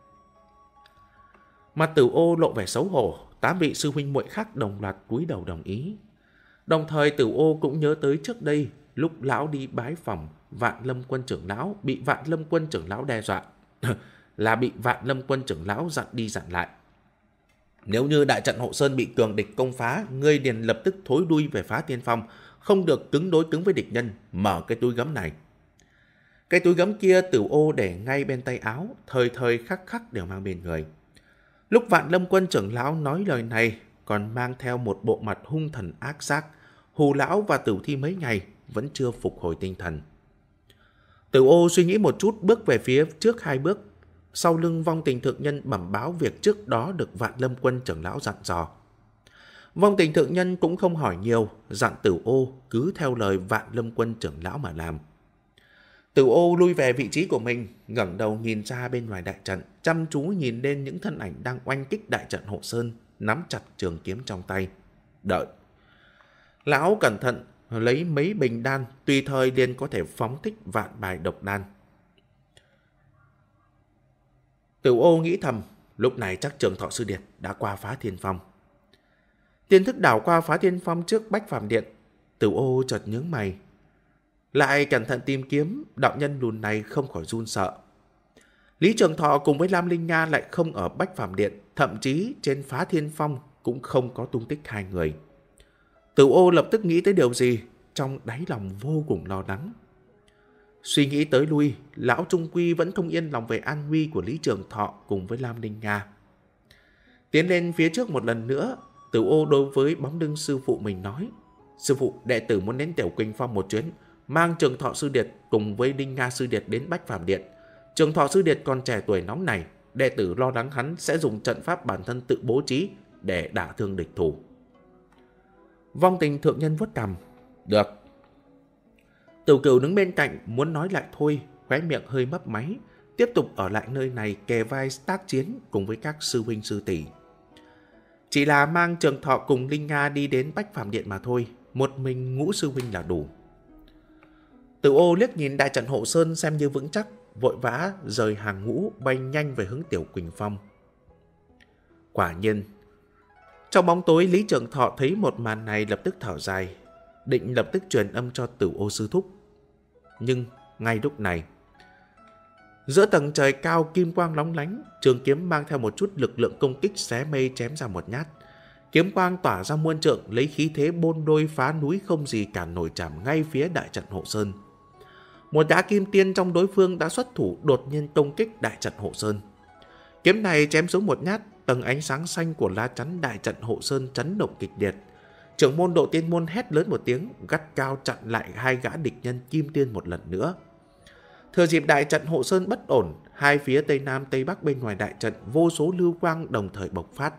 Mặt Tử Ô lộ vẻ xấu hổ, tám vị sư huynh muội khác đồng loạt cúi đầu đồng ý. Đồng thời Tử Ô cũng nhớ tới trước đây, lúc lão đi bái phòng Vạn Lâm Quân trưởng lão, bị Vạn Lâm Quân trưởng lão đe dọa, là bị Vạn Lâm Quân trưởng lão dặn đi dặn lại: Nếu như đại trận Hộ Sơn bị cường địch công phá, ngươi liền lập tức thối đuôi về phá tiên phong, không được cứng đối cứng với địch nhân, mở cái túi gấm này. Cái túi gấm kia Tử Ô để ngay bên tay áo, thời thời khắc khắc đều mang bên người. Lúc Vạn Lâm Quân trưởng lão nói lời này, còn mang theo một bộ mặt hung thần ác giác, hù lão và Tử Thi mấy ngày vẫn chưa phục hồi tinh thần. Tử Ô suy nghĩ một chút, bước về phía trước hai bước. Sau lưng Vong Tình thượng nhân bẩm báo việc trước đó được Vạn Lâm Quân trưởng lão dặn dò. Vong Tình thượng nhân cũng không hỏi nhiều, dặn Tử Ô cứ theo lời Vạn Lâm Quân trưởng lão mà làm. Tử Ô lui về vị trí của mình, ngẩng đầu nhìn ra bên ngoài đại trận, chăm chú nhìn lên những thân ảnh đang oanh kích đại trận Hộ Sơn, nắm chặt trường kiếm trong tay. Đợi. Lão cẩn thận lấy mấy bình đan, tùy thời liền có thể phóng thích vạn bài độc đan. Tử Ô nghĩ thầm, lúc này chắc Trường Thọ Sư Điệt đã qua phá thiên phong. Tiên thức đảo qua phá thiên phong trước Bách Phàm Điện, Tử Ô chợt nhướng mày, lại cẩn thận tìm kiếm, đạo nhân lùn này không khỏi run sợ. Lý Trường Thọ cùng với Lam Linh Nha lại không ở Bách Phàm Điện, thậm chí trên phá thiên phong cũng không có tung tích hai người. Tử Ô lập tức nghĩ tới điều gì, trong đáy lòng vô cùng lo lắng. Suy nghĩ tới lui, lão trung quy vẫn không yên lòng về an nguy của Lý Trường Thọ cùng với Lam Linh Nha. Tiến lên phía trước một lần nữa, Tử Ô đối với bóng lưng sư phụ mình nói: Sư phụ, đệ tử muốn đến Tiểu Quỳnh Phong một chuyến, mang Trường Thọ Sư Điệt cùng với Linh Nga Sư Điệt đến Bách Phàm Điện. Trường Thọ Sư Điệt còn trẻ tuổi nóng này, đệ tử lo lắng hắn sẽ dùng trận pháp bản thân tự bố trí để đả thương địch thủ. Vong Tình thượng nhân vuốt cằm: Được. Tiểu Cửu đứng bên cạnh muốn nói lại thôi, khóe miệng hơi mấp máy, tiếp tục ở lại nơi này kề vai tác chiến cùng với các sư huynh sư tỷ. Chỉ là mang Trường Thọ cùng Linh Nga đi đến Bách Phàm Điện mà thôi, một mình Ngũ sư huynh là đủ. Tử Ô liếc nhìn đại trận Hộ Sơn xem như vững chắc, vội vã rời hàng ngũ bay nhanh về hướng Tiểu Quỳnh Phong. Quả nhiên, trong bóng tối Lý Trường Thọ thấy một màn này lập tức thở dài, định lập tức truyền âm cho Tử Ô sư thúc. Nhưng ngay lúc này, giữa tầng trời cao kim quang lóng lánh, trường kiếm mang theo một chút lực lượng công kích xé mây chém ra một nhát. Kiếm quang tỏa ra muôn trượng, lấy khí thế bôn đôi phá núi không gì cản nổi chạm ngay phía đại trận Hộ Sơn. Một gã kim tiên trong đối phương đã xuất thủ đột nhiên công kích đại trận Hộ Sơn. Kiếm này chém xuống một nhát, tầng ánh sáng xanh của lá chắn đại trận Hộ Sơn chấn động kịch liệt. Trưởng môn Độ Tiên môn hét lớn một tiếng, gắt cao chặn lại hai gã địch nhân kim tiên một lần nữa. Thừa dịp đại trận Hộ Sơn bất ổn, hai phía tây nam tây bắc bên ngoài đại trận vô số lưu quang đồng thời bộc phát.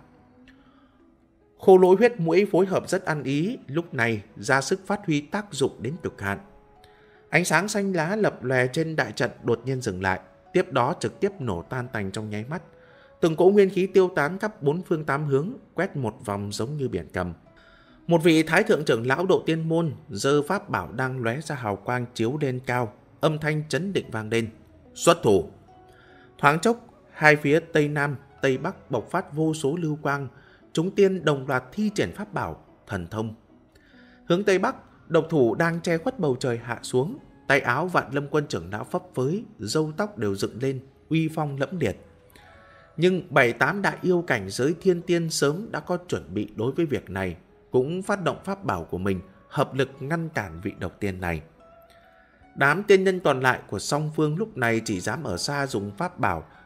Khô Lỗi huyết mũi phối hợp rất ăn ý, lúc này ra sức phát huy tác dụng đến cực hạn. Ánh sáng xanh lá lập lòe trên đại trận đột nhiên dừng lại, tiếp đó trực tiếp nổ tan tành trong nháy mắt. Từng cỗ nguyên khí tiêu tán khắp bốn phương tám hướng, quét một vòng giống như biển cầm. Một vị thái thượng trưởng lão Độ Tiên môn giơ pháp bảo đang lóe ra hào quang chiếu lên cao, âm thanh chấn định vang lên: Xuất thủ! Thoáng chốc, hai phía tây nam, tây bắc bộc phát vô số lưu quang, chúng tiên đồng loạt thi triển pháp bảo, thần thông. Hướng tây bắc, độc thủ đang che khuất bầu trời hạ xuống, tay áo Vạn Lâm Quân trưởng lão phấp phới, râu tóc đều dựng lên, uy phong lẫm liệt. Nhưng bảy tám đại yêu cảnh giới thiên tiên sớm đã có chuẩn bị đối với việc này, cũng phát động pháp bảo của mình, hợp lực ngăn cản vị độc tiên này. Đám tiên nhân còn lại của song phương lúc này chỉ dám ở xa dùng pháp bảo,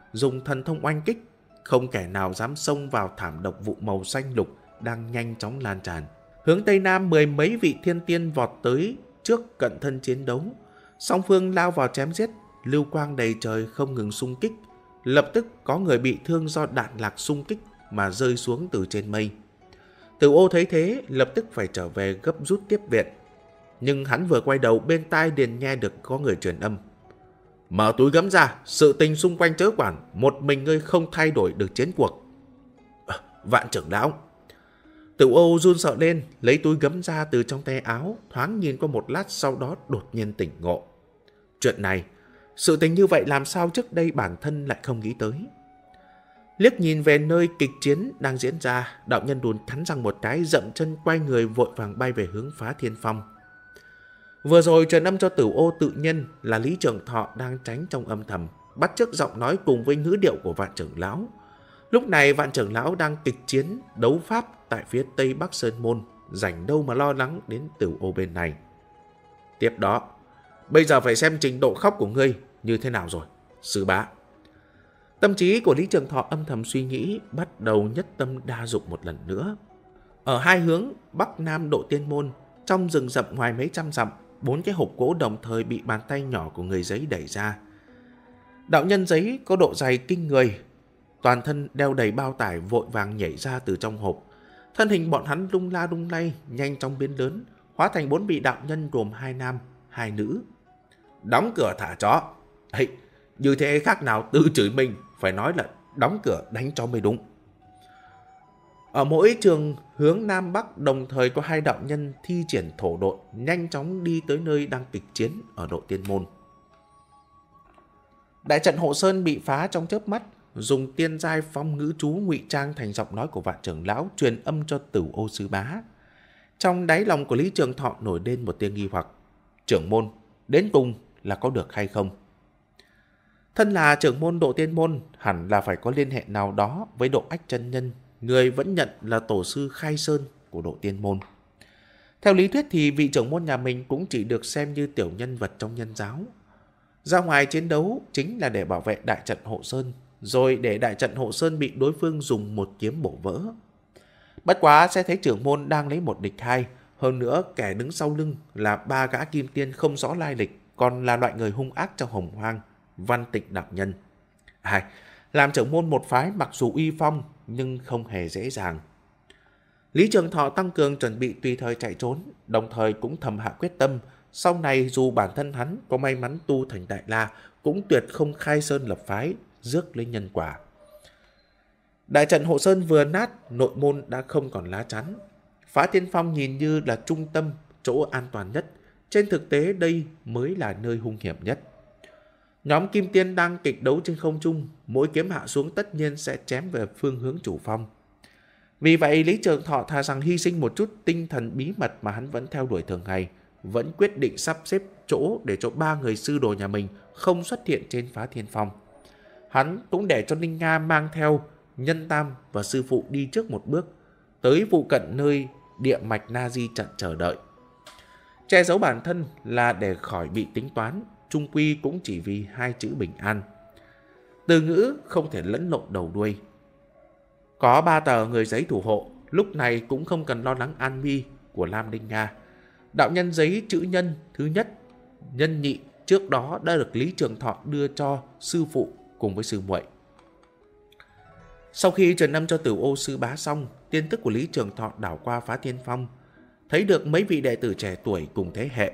dùng thần thông oanh kích, không kẻ nào dám xông vào thảm độc vụ màu xanh lục đang nhanh chóng lan tràn. Hướng Tây Nam, mười mấy vị thiên tiên vọt tới trước cận thân chiến đấu. Song phương lao vào chém giết, lưu quang đầy trời không ngừng xung kích. Lập tức có người bị thương do đạn lạc xung kích mà rơi xuống từ trên mây. Tử Ô thấy thế, lập tức phải trở về gấp rút tiếp viện. Nhưng hắn vừa quay đầu, bên tai liền nghe được có người truyền âm. Mở túi gấm ra, sự tình xung quanh chớ quản, một mình ngươi không thay đổi được chiến cuộc. À, Vạn trưởng lão. Tử Ô run sợ lên, lấy túi gấm ra từ trong tay áo, thoáng nhìn qua một lát, sau đó đột nhiên tỉnh ngộ. Chuyện này, sự tình như vậy làm sao trước đây bản thân lại không nghĩ tới. Liếc nhìn về nơi kịch chiến đang diễn ra, đạo nhân đùn cắn răng một cái, dậm chân quay người vội vàng bay về hướng Phá Thiên Phong. Vừa rồi truyền âm cho Tử Ô tự nhiên là Lý Trường Thọ đang tránh trong âm thầm, bắt chước giọng nói cùng với ngữ điệu của Vạn trưởng lão. Lúc này Vạn trưởng lão đang kịch chiến đấu pháp tại phía Tây Bắc Sơn Môn, rảnh đâu mà lo lắng đến Tử Ô bên này. Tiếp đó, bây giờ phải xem trình độ khóc của ngươi như thế nào rồi, sư bá. Tâm trí của Lý Trường Thọ âm thầm suy nghĩ, bắt đầu nhất tâm đa dụng một lần nữa. Ở hai hướng Bắc Nam Độ Tiên Môn, trong rừng rậm ngoài mấy trăm dặm, bốn cái hộp gỗ đồng thời bị bàn tay nhỏ của người giấy đẩy ra. Đạo nhân giấy có độ dày kinh người, toàn thân đeo đầy bao tải vội vàng nhảy ra từ trong hộp. Thân hình bọn hắn lung la lung lay, nhanh chóng biến lớn, hóa thành bốn vị đạo nhân gồm hai nam, hai nữ. Đóng cửa thả chó. Ê, như thế khác nào tự chửi mình, phải nói là đóng cửa đánh chó mới đúng. Ở mỗi trường hướng Nam Bắc đồng thời có hai đạo nhân thi triển thổ độn, nhanh chóng đi tới nơi đang kịch chiến ở Độ Tiên Môn. Đại trận hộ sơn bị phá trong chớp mắt, dùng tiên giai phong ngữ chú ngụy trang thành giọng nói của Vạn trưởng lão truyền âm cho Tử Ô sư bá. Trong đáy lòng của Lý Trường Thọ nổi lên một tia nghi hoặc. Trưởng môn, đến cùng là có được hay không? Thân là trưởng môn Độ Tiên Môn, hẳn là phải có liên hệ nào đó với Độ Ách chân nhân, người vẫn nhận là tổ sư khai sơn của Độ Tiên Môn. Theo lý thuyết thì vị trưởng môn nhà mình cũng chỉ được xem như tiểu nhân vật trong nhân giáo. Ra ngoài chiến đấu chính là để bảo vệ đại trận hộ sơn, rồi để đại trận hộ sơn bị đối phương dùng một kiếm bổ vỡ. Bất quá sẽ thấy trưởng môn đang lấy một địch hai, hơn nữa kẻ đứng sau lưng là ba gã kim tiên không rõ lai lịch, còn là loại người hung ác trong hồng hoang, Văn Tịnh đạo nhân. Ai, làm trưởng môn một phái mặc dù uy phong nhưng không hề dễ dàng. Lý Trường Thọ tăng cường chuẩn bị tùy thời chạy trốn, đồng thời cũng thầm hạ quyết tâm, sau này dù bản thân hắn có may mắn tu thành đại la, cũng tuyệt không khai sơn lập phái, rước lấy nhân quả. Đại trận hộ sơn vừa nát, nội môn đã không còn lá chắn. Phá Thiên Phong nhìn như là trung tâm, chỗ an toàn nhất, trên thực tế đây mới là nơi hung hiểm nhất. Nhóm kim tiên đang kịch đấu trên không trung, mỗi kiếm hạ xuống tất nhiên sẽ chém về phương hướng chủ phong. Vì vậy Lý Trường Thọ thà rằng hy sinh một chút tinh thần bí mật mà hắn vẫn theo đuổi thường ngày, vẫn quyết định sắp xếp chỗ để cho ba người sư đồ nhà mình không xuất hiện trên Phá Thiên Phong. Hắn cũng để cho Ninh Nga mang theo Nhân Tam và sư phụ đi trước một bước, tới phụ cận nơi địa mạch Na Di trận chờ đợi. Che giấu bản thân là để khỏi bị tính toán, chung quy cũng chỉ vì hai chữ bình an. Từ ngữ không thể lẫn lộn đầu đuôi. Có ba tờ người giấy thủ hộ, lúc này cũng không cần lo lắng an nguy của Lam Ninh Nga. Đạo nhân giấy chữ nhân thứ nhất, nhân nhị trước đó đã được Lý Trường Thọ đưa cho sư phụ cùng với sư muội. Sau khi truyền âm cho Tử Ô sư bá xong, tin tức của Lý Trường Thọ đảo qua Phá Thiên Phong, thấy được mấy vị đệ tử trẻ tuổi cùng thế hệ.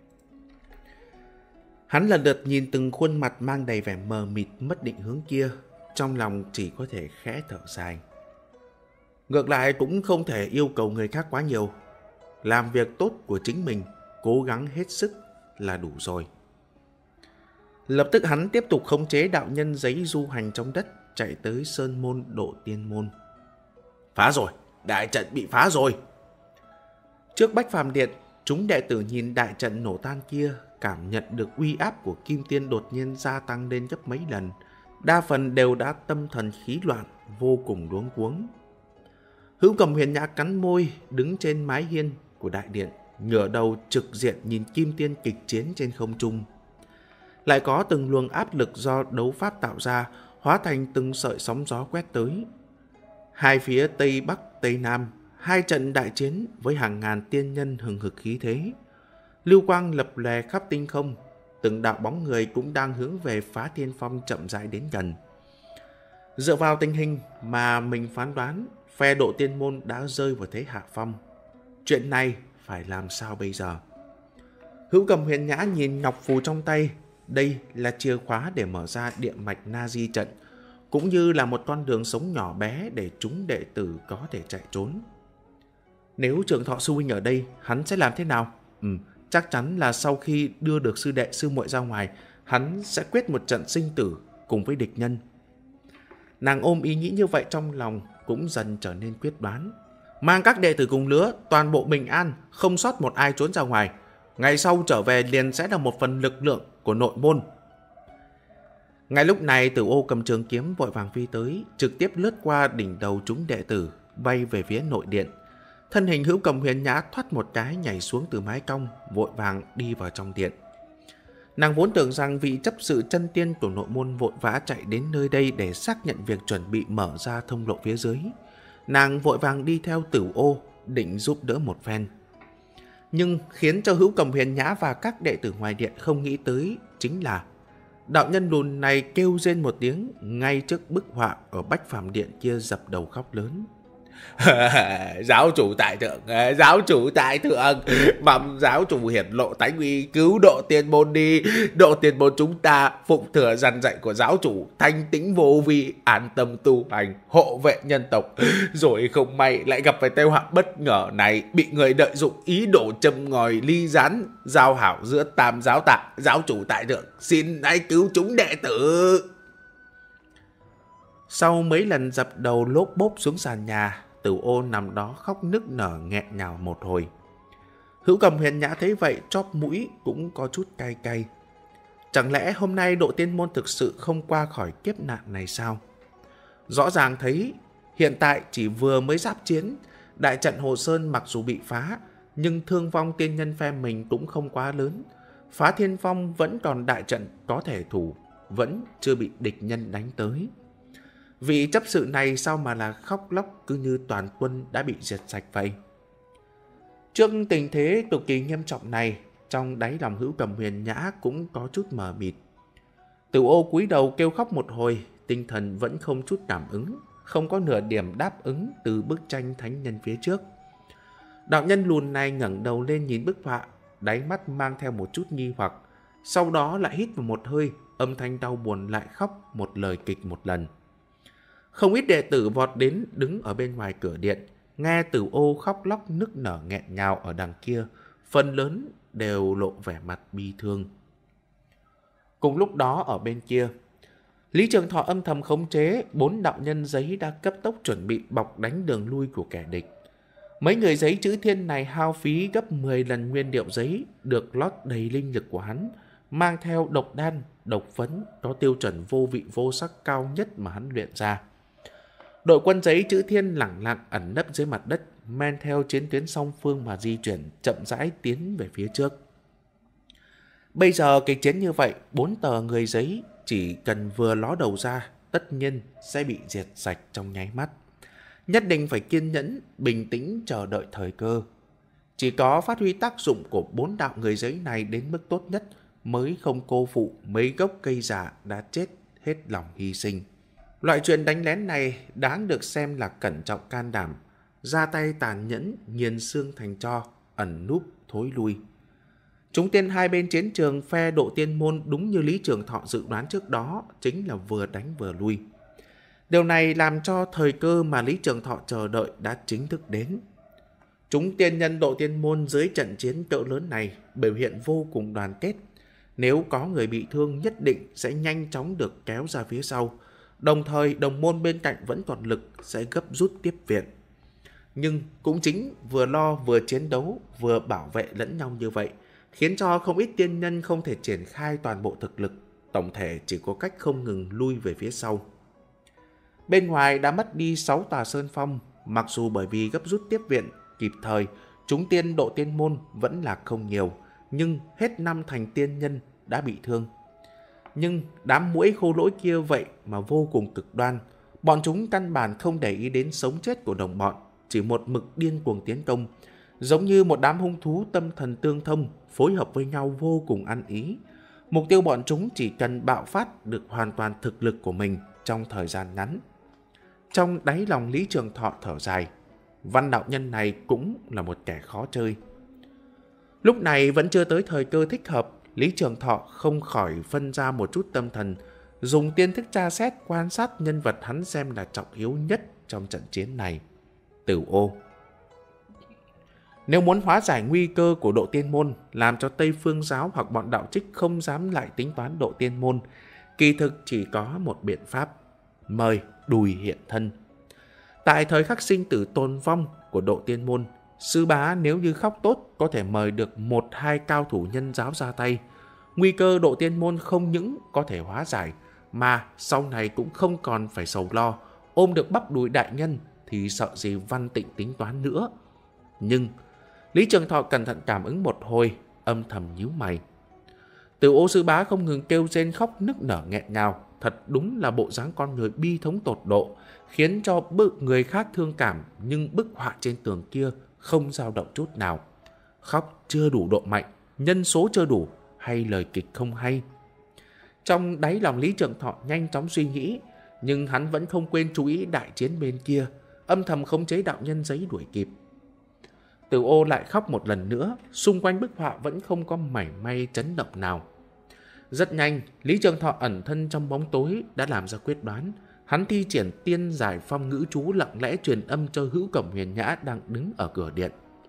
Hắn lần lượt nhìn từng khuôn mặt mang đầy vẻ mờ mịt mất định hướng kia, trong lòng chỉ có thể khẽ thở dài. Ngược lại cũng không thể yêu cầu người khác quá nhiều, làm việc tốt của chính mình, cố gắng hết sức là đủ rồi. Lập tức hắn tiếp tục khống chế đạo nhân giấy du hành trong đất, chạy tới Sơn Môn Độ Tiên Môn. Phá rồi, đại trận bị phá rồi. Trước Bách Phàm Điện, chúng đệ tử nhìn đại trận nổ tan kia, cảm nhận được uy áp của kim tiên đột nhiên gia tăng lên gấp mấy lần. Đa phần đều đã tâm thần khí loạn, vô cùng luống cuống. Hữu Cầm Huyền Nhã cắn môi, đứng trên mái hiên của đại điện, ngửa đầu trực diện nhìn kim tiên kịch chiến trên không trung. Lại có từng luồng áp lực do đấu pháp tạo ra, hóa thành từng sợi sóng gió quét tới. Hai phía Tây Bắc, Tây Nam, hai trận đại chiến với hàng ngàn tiên nhân hừng hực khí thế. Lưu quang lập lòe khắp tinh không, từng đạo bóng người cũng đang hướng về Phá Thiên Phong chậm rãi đến gần. Dựa vào tình hình mà mình phán đoán, phe Độ Tiên Môn đã rơi vào thế hạ phong. Chuyện này phải làm sao bây giờ? Hữu Cầm Huyền Nhã nhìn ngọc phù trong tay, đây là chìa khóa để mở ra địa mạch Na Di trận, cũng như là một con đường sống nhỏ bé để chúng đệ tử có thể chạy trốn. Nếu Trường Thọ sư huynh ở đây, hắn sẽ làm thế nào? Ừ, chắc chắn là sau khi đưa được sư đệ sư muội ra ngoài, hắn sẽ quyết một trận sinh tử cùng với địch nhân. Nàng ôm ý nghĩ như vậy trong lòng, cũng dần trở nên quyết đoán. Mang các đệ tử cùng lứa, toàn bộ bình an, không sót một ai trốn ra ngoài. Ngày sau trở về liền sẽ là một phần lực lượng của nội môn. Ngay lúc này, Tử Ô cầm trường kiếm vội vàng phi tới, trực tiếp lướt qua đỉnh đầu chúng đệ tử, bay về phía nội điện. Thân hình Hữu Cầm Huyền Nhã thoát một cái nhảy xuống từ mái cong, vội vàng đi vào trong điện. Nàng vốn tưởng rằng vị chấp sự chân tiên của nội môn vội vã chạy đến nơi đây để xác nhận việc chuẩn bị mở ra thông lộ phía dưới. Nàng vội vàng đi theo Tử Ô, định giúp đỡ một phen. Nhưng khiến cho Hữu Cầm Huyền Nhã và các đệ tử ngoài điện không nghĩ tới chính là đạo nhân lùn này kêu rên một tiếng ngay trước bức họa ở Bách Phàm Điện kia, dập đầu khóc lớn. Giáo chủ tại thượng, giáo chủ tại thượng, mong giáo chủ hiển lộ tánh uy, cứu Độ Tiên Môn đi. Độ Tiên Môn chúng ta phụng thừa dặn dạy của giáo chủ, thanh tĩnh vô vi, an tâm tu hành, hộ vệ nhân tộc. Rồi không may lại gặp phải tai họa bất ngờ này, bị người lợi dụng ý đồ châm ngòi ly gián, giao hảo giữa tam giáo tạ. Giáo chủ tại thượng, xin hãy cứu chúng đệ tử. Sau mấy lần dập đầu lốp bốp xuống sàn nhà, Tử Ô nằm đó khóc nức nở nghẹn ngào một hồi. Hữu Cầm Huyền Nhã thấy vậy, chóp mũi cũng có chút cay cay. Chẳng lẽ hôm nay Độ Tiên Môn thực sự không qua khỏi kiếp nạn này sao? Rõ ràng thấy hiện tại chỉ vừa mới giáp chiến, đại trận Hồ Sơn mặc dù bị phá, nhưng thương vong tiên nhân phe mình cũng không quá lớn. Phá Thiên Phong vẫn còn đại trận có thể thủ, vẫn chưa bị địch nhân đánh tới. Vị chấp sự này sao mà là khóc lóc cứ như toàn quân đã bị diệt sạch vậy? Trước tình thế cực kỳ nghiêm trọng này, trong đáy lòng Hữu Cầm Huyền Nhã cũng có chút mờ mịt. Tử Ô cúi đầu kêu khóc một hồi, tinh thần vẫn không chút cảm ứng, không có nửa điểm đáp ứng từ bức tranh thánh nhân phía trước. Đạo nhân lùn này ngẩng đầu lên nhìn bức họa, đáy mắt mang theo một chút nghi hoặc, sau đó lại hít vào một hơi, âm thanh đau buồn lại khóc một lời kịch một lần. Không ít đệ tử vọt đến đứng ở bên ngoài cửa điện, nghe Tử Ô khóc lóc nức nở nghẹn ngào ở đằng kia, phần lớn đều lộ vẻ mặt bi thương. Cùng lúc đó ở bên kia, Lý Trường Thọ âm thầm khống chế bốn đạo nhân giấy đã cấp tốc chuẩn bị bọc đánh đường lui của kẻ địch. Mấy người giấy chữ thiên này hao phí gấp mười lần nguyên liệu giấy được lót đầy linh lực của hắn, mang theo độc đan, độc phấn có tiêu chuẩn vô vị vô sắc cao nhất mà hắn luyện ra. Đội quân giấy chữ thiên lẳng lặng ẩn nấp dưới mặt đất, men theo chiến tuyến song phương mà di chuyển, chậm rãi tiến về phía trước. Bây giờ kịch chiến như vậy, bốn tờ người giấy chỉ cần vừa ló đầu ra, tất nhiên sẽ bị diệt sạch trong nháy mắt. Nhất định phải kiên nhẫn, bình tĩnh chờ đợi thời cơ. Chỉ có phát huy tác dụng của bốn đạo người giấy này đến mức tốt nhất mới không cô phụ mấy gốc cây già đã chết hết lòng hy sinh. Loại chuyện đánh lén này đáng được xem là cẩn trọng can đảm, ra tay tàn nhẫn, nghiền xương thành tro, ẩn núp thối lui. Chúng tiên hai bên chiến trường phe Độ Tiên Môn đúng như Lý Trường Thọ dự đoán trước đó, chính là vừa đánh vừa lui. Điều này làm cho thời cơ mà Lý Trường Thọ chờ đợi đã chính thức đến. Chúng tiên nhân Độ Tiên Môn dưới trận chiến cỡ lớn này biểu hiện vô cùng đoàn kết. Nếu có người bị thương nhất định sẽ nhanh chóng được kéo ra phía sau. Đồng thời đồng môn bên cạnh vẫn còn lực sẽ gấp rút tiếp viện. Nhưng cũng chính vừa lo vừa chiến đấu vừa bảo vệ lẫn nhau như vậy, khiến cho không ít tiên nhân không thể triển khai toàn bộ thực lực, tổng thể chỉ có cách không ngừng lui về phía sau. Bên ngoài đã mất đi sáu tòa sơn phong, mặc dù bởi vì gấp rút tiếp viện kịp thời, chúng tiên Độ Tiên Môn vẫn là không nhiều, nhưng hết năm thành tiên nhân đã bị thương. Nhưng đám muỗi khô lỗi kia vậy mà vô cùng cực đoan. Bọn chúng căn bản không để ý đến sống chết của đồng bọn, chỉ một mực điên cuồng tiến công, giống như một đám hung thú tâm thần tương thông, phối hợp với nhau vô cùng ăn ý. Mục tiêu bọn chúng chỉ cần bạo phát được hoàn toàn thực lực của mình trong thời gian ngắn. Trong đáy lòng Lý Trường Thọ thở dài, Văn đạo nhân này cũng là một kẻ khó chơi. Lúc này vẫn chưa tới thời cơ thích hợp, Lý Trường Thọ không khỏi phân ra một chút tâm thần, dùng tiên thức tra xét quan sát nhân vật hắn xem là trọng yếu nhất trong trận chiến này. Tử Ô. Nếu muốn hóa giải nguy cơ của độ tiên môn, làm cho Tây Phương giáo hoặc bọn đạo trích không dám lại tính toán độ tiên môn, kỳ thực chỉ có một biện pháp: mời Đùi hiện thân. Tại thời khắc sinh tử tồn vong của độ tiên môn, sư bá nếu như khóc tốt có thể mời được một hai cao thủ nhân giáo ra tay. Nguy cơ độ tiên môn không những có thể hóa giải, mà sau này cũng không còn phải sầu lo, ôm được bắp đùi đại nhân thì sợ gì Văn Tịnh tính toán nữa. Nhưng Lý Trường Thọ cẩn thận cảm ứng một hồi, âm thầm nhíu mày. Từ Ô sư bá không ngừng kêu rên khóc nức nở nghẹn ngào, thật đúng là bộ dáng con người bi thống tột độ, khiến cho bức người khác thương cảm, nhưng bức họa trên tường kia không dao động chút nào. Khóc chưa đủ độ mạnh, nhân số chưa đủ, hay lời kịch không hay. Trong đáy lòng Lý Trường Thọ nhanh chóng suy nghĩ, nhưng hắn vẫn không quên chú ý đại chiến bên kia, âm thầm khống chế đạo nhân giấy đuổi kịp. Từ Ô lại khóc một lần nữa, xung quanh bức họa vẫn không có mảy may chấn động nào. Rất nhanh, Lý Trường Thọ ẩn thân trong bóng tối đã làm ra quyết đoán. Hắn thi triển tiên giải phong ngữ chú lặng lẽ truyền âm cho Hữu Cẩm Huyền Nhã đang đứng ở cửa điện.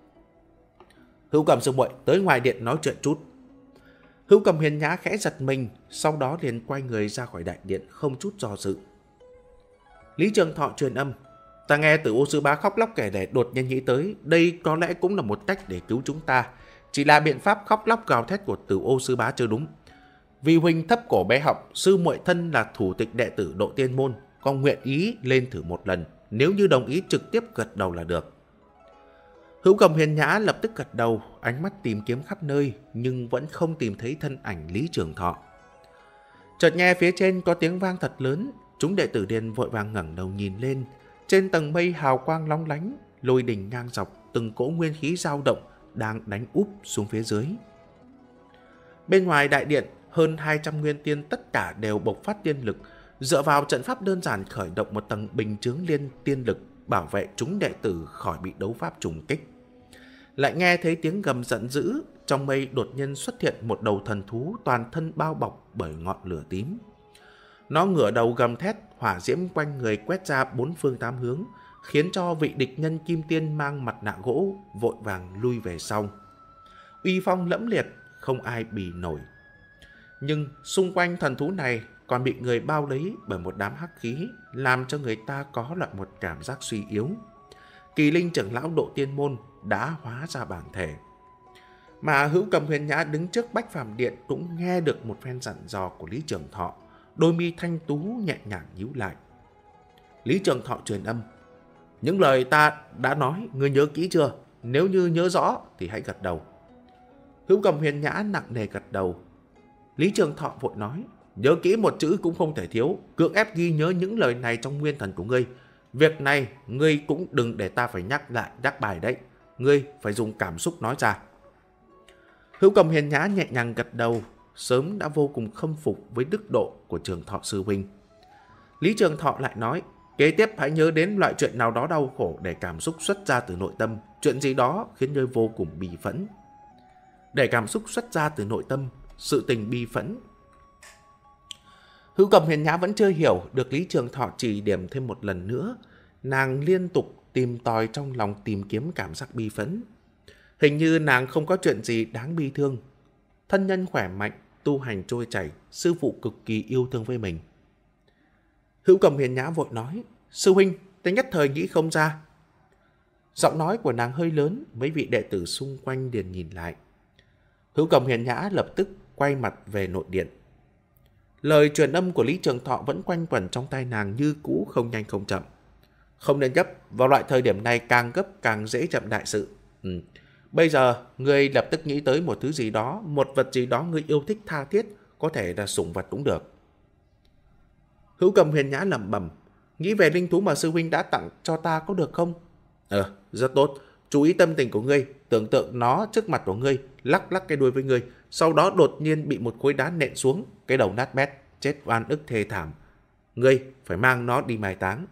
Hữu Cẩm sư muội, tới ngoài điện nói chuyện chút. Hữu Cẩm Huyền Nhã khẽ giật mình, sau đó liền quay người ra khỏi đại điện không chút do dự. Lý Trường Thọ truyền âm: ta nghe Tử Ô sư bá khóc lóc kể lể, đột nhiên nghĩ tới đây có lẽ cũng là một cách để cứu chúng ta. Chỉ là biện pháp khóc lóc gào thét của Tử Ô sư bá chưa đúng. Vì huynh thấp cổ bé họng, sư muội thân là thủ tịch đệ tử độ tiên môn, con nguyện ý lên thử một lần, nếu như đồng ý trực tiếp gật đầu là được. Hữu Cẩm Huyền Nhã lập tức gật đầu, ánh mắt tìm kiếm khắp nơi nhưng vẫn không tìm thấy thân ảnh Lý Trường Thọ. Chợt nghe phía trên có tiếng vang thật lớn, chúng đệ tử điện vội vàng ngẩng đầu nhìn lên. Trên tầng mây hào quang long lánh, lôi đình ngang dọc, từng cỗ nguyên khí dao động đang đánh úp xuống phía dưới. Bên ngoài đại điện, hơn hai trăm nguyên tiên tất cả đều bộc phát tiên lực, dựa vào trận pháp đơn giản khởi động một tầng bình chướng liên tiên lực, bảo vệ chúng đệ tử khỏi bị đấu pháp trùng kích. Lại nghe thấy tiếng gầm giận dữ, trong mây đột nhiên xuất hiện một đầu thần thú toàn thân bao bọc bởi ngọn lửa tím. Nó ngửa đầu gầm thét, hỏa diễm quanh người quét ra bốn phương tám hướng, khiến cho vị địch nhân kim tiên mang mặt nạ gỗ vội vàng lui về sau. Uy phong lẫm liệt, không ai bì nổi. Nhưng xung quanh thần thú này còn bị người bao lấy bởi một đám hắc khí, làm cho người ta có lại một cảm giác suy yếu. Kỳ Linh trưởng lão độ tiên môn đã hóa ra bản thể. Mà Hữu Cẩm Huyền Nhã đứng trước Bách Phàm Điện cũng nghe được một phen dặn dò của Lý Trường Thọ, đôi mi thanh tú nhẹ nhàng nhíu lại. Lý Trường Thọ truyền âm: những lời ta đã nói, ngươi nhớ kỹ chưa? Nếu như nhớ rõ thì hãy gật đầu. Hữu Cẩm Huyền Nhã nặng nề gật đầu. Lý Trường Thọ vội nói: nhớ kỹ một chữ cũng không thể thiếu, cưỡng ép ghi nhớ những lời này trong nguyên thần của ngươi. Việc này ngươi cũng đừng để ta phải nhắc lại nhắc bài đấy, ngươi phải dùng cảm xúc nói ra. Hữu Cẩm Huyền Nhã nhẹ nhàng gật đầu, sớm đã vô cùng khâm phục với đức độ của Trường Thọ sư huynh. Lý Trường Thọ lại nói: kế tiếp hãy nhớ đến loại chuyện nào đó đau khổ để cảm xúc xuất ra từ nội tâm, chuyện gì đó khiến ngươi vô cùng bi phẫn. Để cảm xúc xuất ra từ nội tâm, sự tình bi phẫn. Hữu Cẩm Huyền Nhã vẫn chưa hiểu được Lý Trường Thọ chỉ điểm thêm một lần nữa. Nàng liên tục tìm tòi trong lòng tìm kiếm cảm giác bi phẫn. Hình như nàng không có chuyện gì đáng bi thương. Thân nhân khỏe mạnh, tu hành trôi chảy, sư phụ cực kỳ yêu thương với mình. Hữu Cẩm Huyền Nhã vội nói: sư huynh, ta nhất thời nghĩ không ra. Giọng nói của nàng hơi lớn, mấy vị đệ tử xung quanh liền nhìn lại. Hữu Cẩm Huyền Nhã lập tức quay mặt về nội điện. Lời truyền âm của Lý Trường Thọ vẫn quanh quẩn trong tai nàng như cũ, không nhanh không chậm. Không nên gấp, vào loại thời điểm này càng gấp càng dễ chậm đại sự. Ừ. Bây giờ, ngươi lập tức nghĩ tới một thứ gì đó, một vật gì đó ngươi yêu thích tha thiết, có thể là sủng vật cũng được. Hữu Cầm Huyền Nhã lẩm bẩm, nghĩ về linh thú mà sư huynh đã tặng cho ta có được không? Ờ, rất tốt. Chú ý tâm tình của ngươi, tưởng tượng nó trước mặt của ngươi, lắc lắc cái đuôi với ngươi, sau đó đột nhiên bị một khối đá nện xuống, cái đầu nát bét, chết oan ức thê thảm. Ngươi phải mang nó đi mai táng.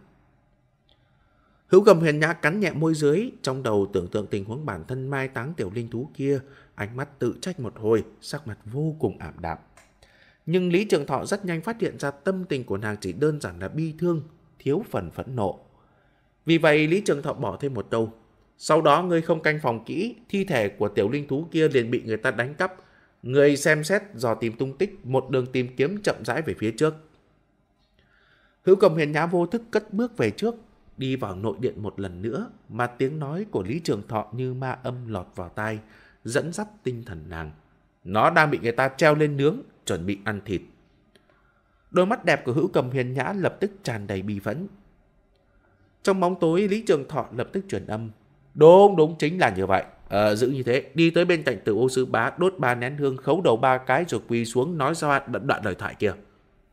Hữu Cầm Huyền Nhã cắn nhẹ môi dưới, trong đầu tưởng tượng tình huống bản thân mai táng tiểu linh thú kia, ánh mắt tự trách một hồi, sắc mặt vô cùng ảm đạm. Nhưng Lý Trường Thọ rất nhanh phát hiện ra tâm tình của nàng chỉ đơn giản là bi thương, thiếu phần phẫn nộ. Vì vậy Lý Trường Thọ bỏ thêm một câu, sau đó ngươi không canh phòng kỹ, thi thể của tiểu linh thú kia liền bị người ta đánh cắp. Ngươi xem xét dò tìm tung tích, một đường tìm kiếm chậm rãi về phía trước. Hữu Cầm Huyền Nhã vô thức cất bước về trước, đi vào nội điện một lần nữa, mà tiếng nói của Lý Trường Thọ như ma âm lọt vào tai, dẫn dắt tinh thần nàng. Nó đang bị người ta treo lên nướng, chuẩn bị ăn thịt. Đôi mắt đẹp của Hữu Cầm Huyền Nhã lập tức tràn đầy bi phẫn. Trong bóng tối, Lý Trường Thọ lập tức truyền âm. Đúng, đúng, chính là như vậy. À, giữ như thế, đi tới bên cạnh Tử Ô Sư Bá, đốt ba nén hương, khấu đầu ba cái rồi quỳ xuống nói ra đoạn, đoạn lời thoại kia.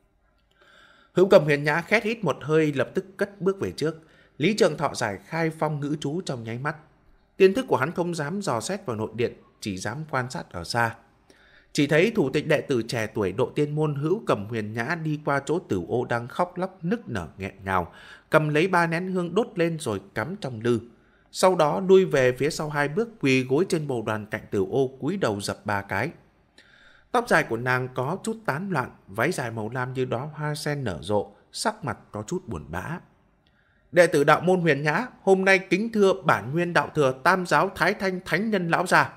Hữu Cầm Huyền Nhã khét hít một hơi, lập tức cất bước về trước. Lý Trường Thọ giải khai phong ngữ chú trong nháy mắt. Tiên thức của hắn không dám dò xét vào nội điện, chỉ dám quan sát ở xa. Chỉ thấy thủ tịch đệ tử trẻ tuổi Độ Tiên Môn Hữu Cầm Huyền Nhã đi qua chỗ Tử Ô đang khóc lóc nức nở nghẹn ngào, cầm lấy ba nén hương đốt lên rồi cắm trong lư. Sau đó lui về phía sau hai bước, quỳ gối trên bồ đoàn cạnh Tử Ô, cúi đầu dập ba cái. Tóc dài của nàng có chút tán loạn, váy dài màu lam như đóa hoa sen nở rộ, sắc mặt có chút buồn bã. Đệ tử đạo môn Huyền Nhã, hôm nay kính thưa bản nguyên đạo thừa Tam giáo Thái Thanh Thánh Nhân lão gia.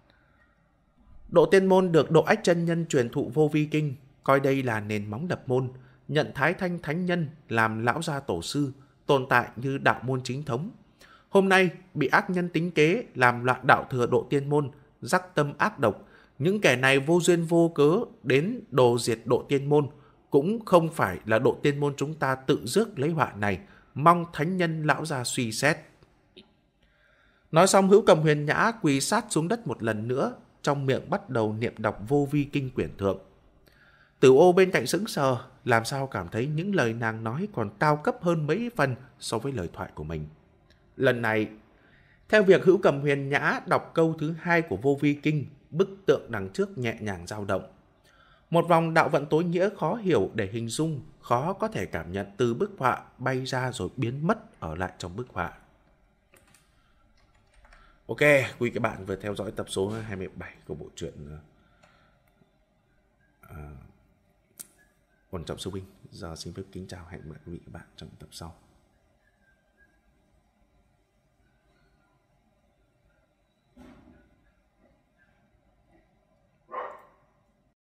Độ Tiên Môn được Độ Ách chân nhân truyền thụ Vô Vi Kinh, coi đây là nền móng lập môn, nhận Thái Thanh Thánh Nhân làm lão gia tổ sư, tồn tại như đạo môn chính thống. Hôm nay bị ác nhân tính kế làm loạn đạo thừa Độ Tiên Môn, rắc tâm ác độc. Những kẻ này vô duyên vô cớ đến đồ diệt Độ Tiên Môn, cũng không phải là Độ Tiên Môn chúng ta tự rước lấy họa này, mong Thánh Nhân lão gia suy xét. Nói xong, Hữu Cầm Huyền Nhã quỳ sát xuống đất một lần nữa, trong miệng bắt đầu niệm đọc Vô Vi Kinh quyển thượng. Tử Ô bên cạnh sững sờ, làm sao cảm thấy những lời nàng nói còn cao cấp hơn mấy phần so với lời thoại của mình. Lần này, theo việc Hữu Cầm Huyền Nhã đọc câu thứ hai của Vô Vi Kinh, bức tượng đằng trước nhẹ nhàng dao động. Một vòng đạo vận tối nghĩa khó hiểu để hình dung, khó có thể cảm nhận từ bức họa bay ra rồi biến mất ở lại trong bức họa. Ok, quý các bạn vừa theo dõi tập số hai mươi bảy của bộ truyện uh, Quan Trọng Sư Huynh. Giờ xin phép kính chào, hẹn gặp lại quý vị các bạn trong tập sau.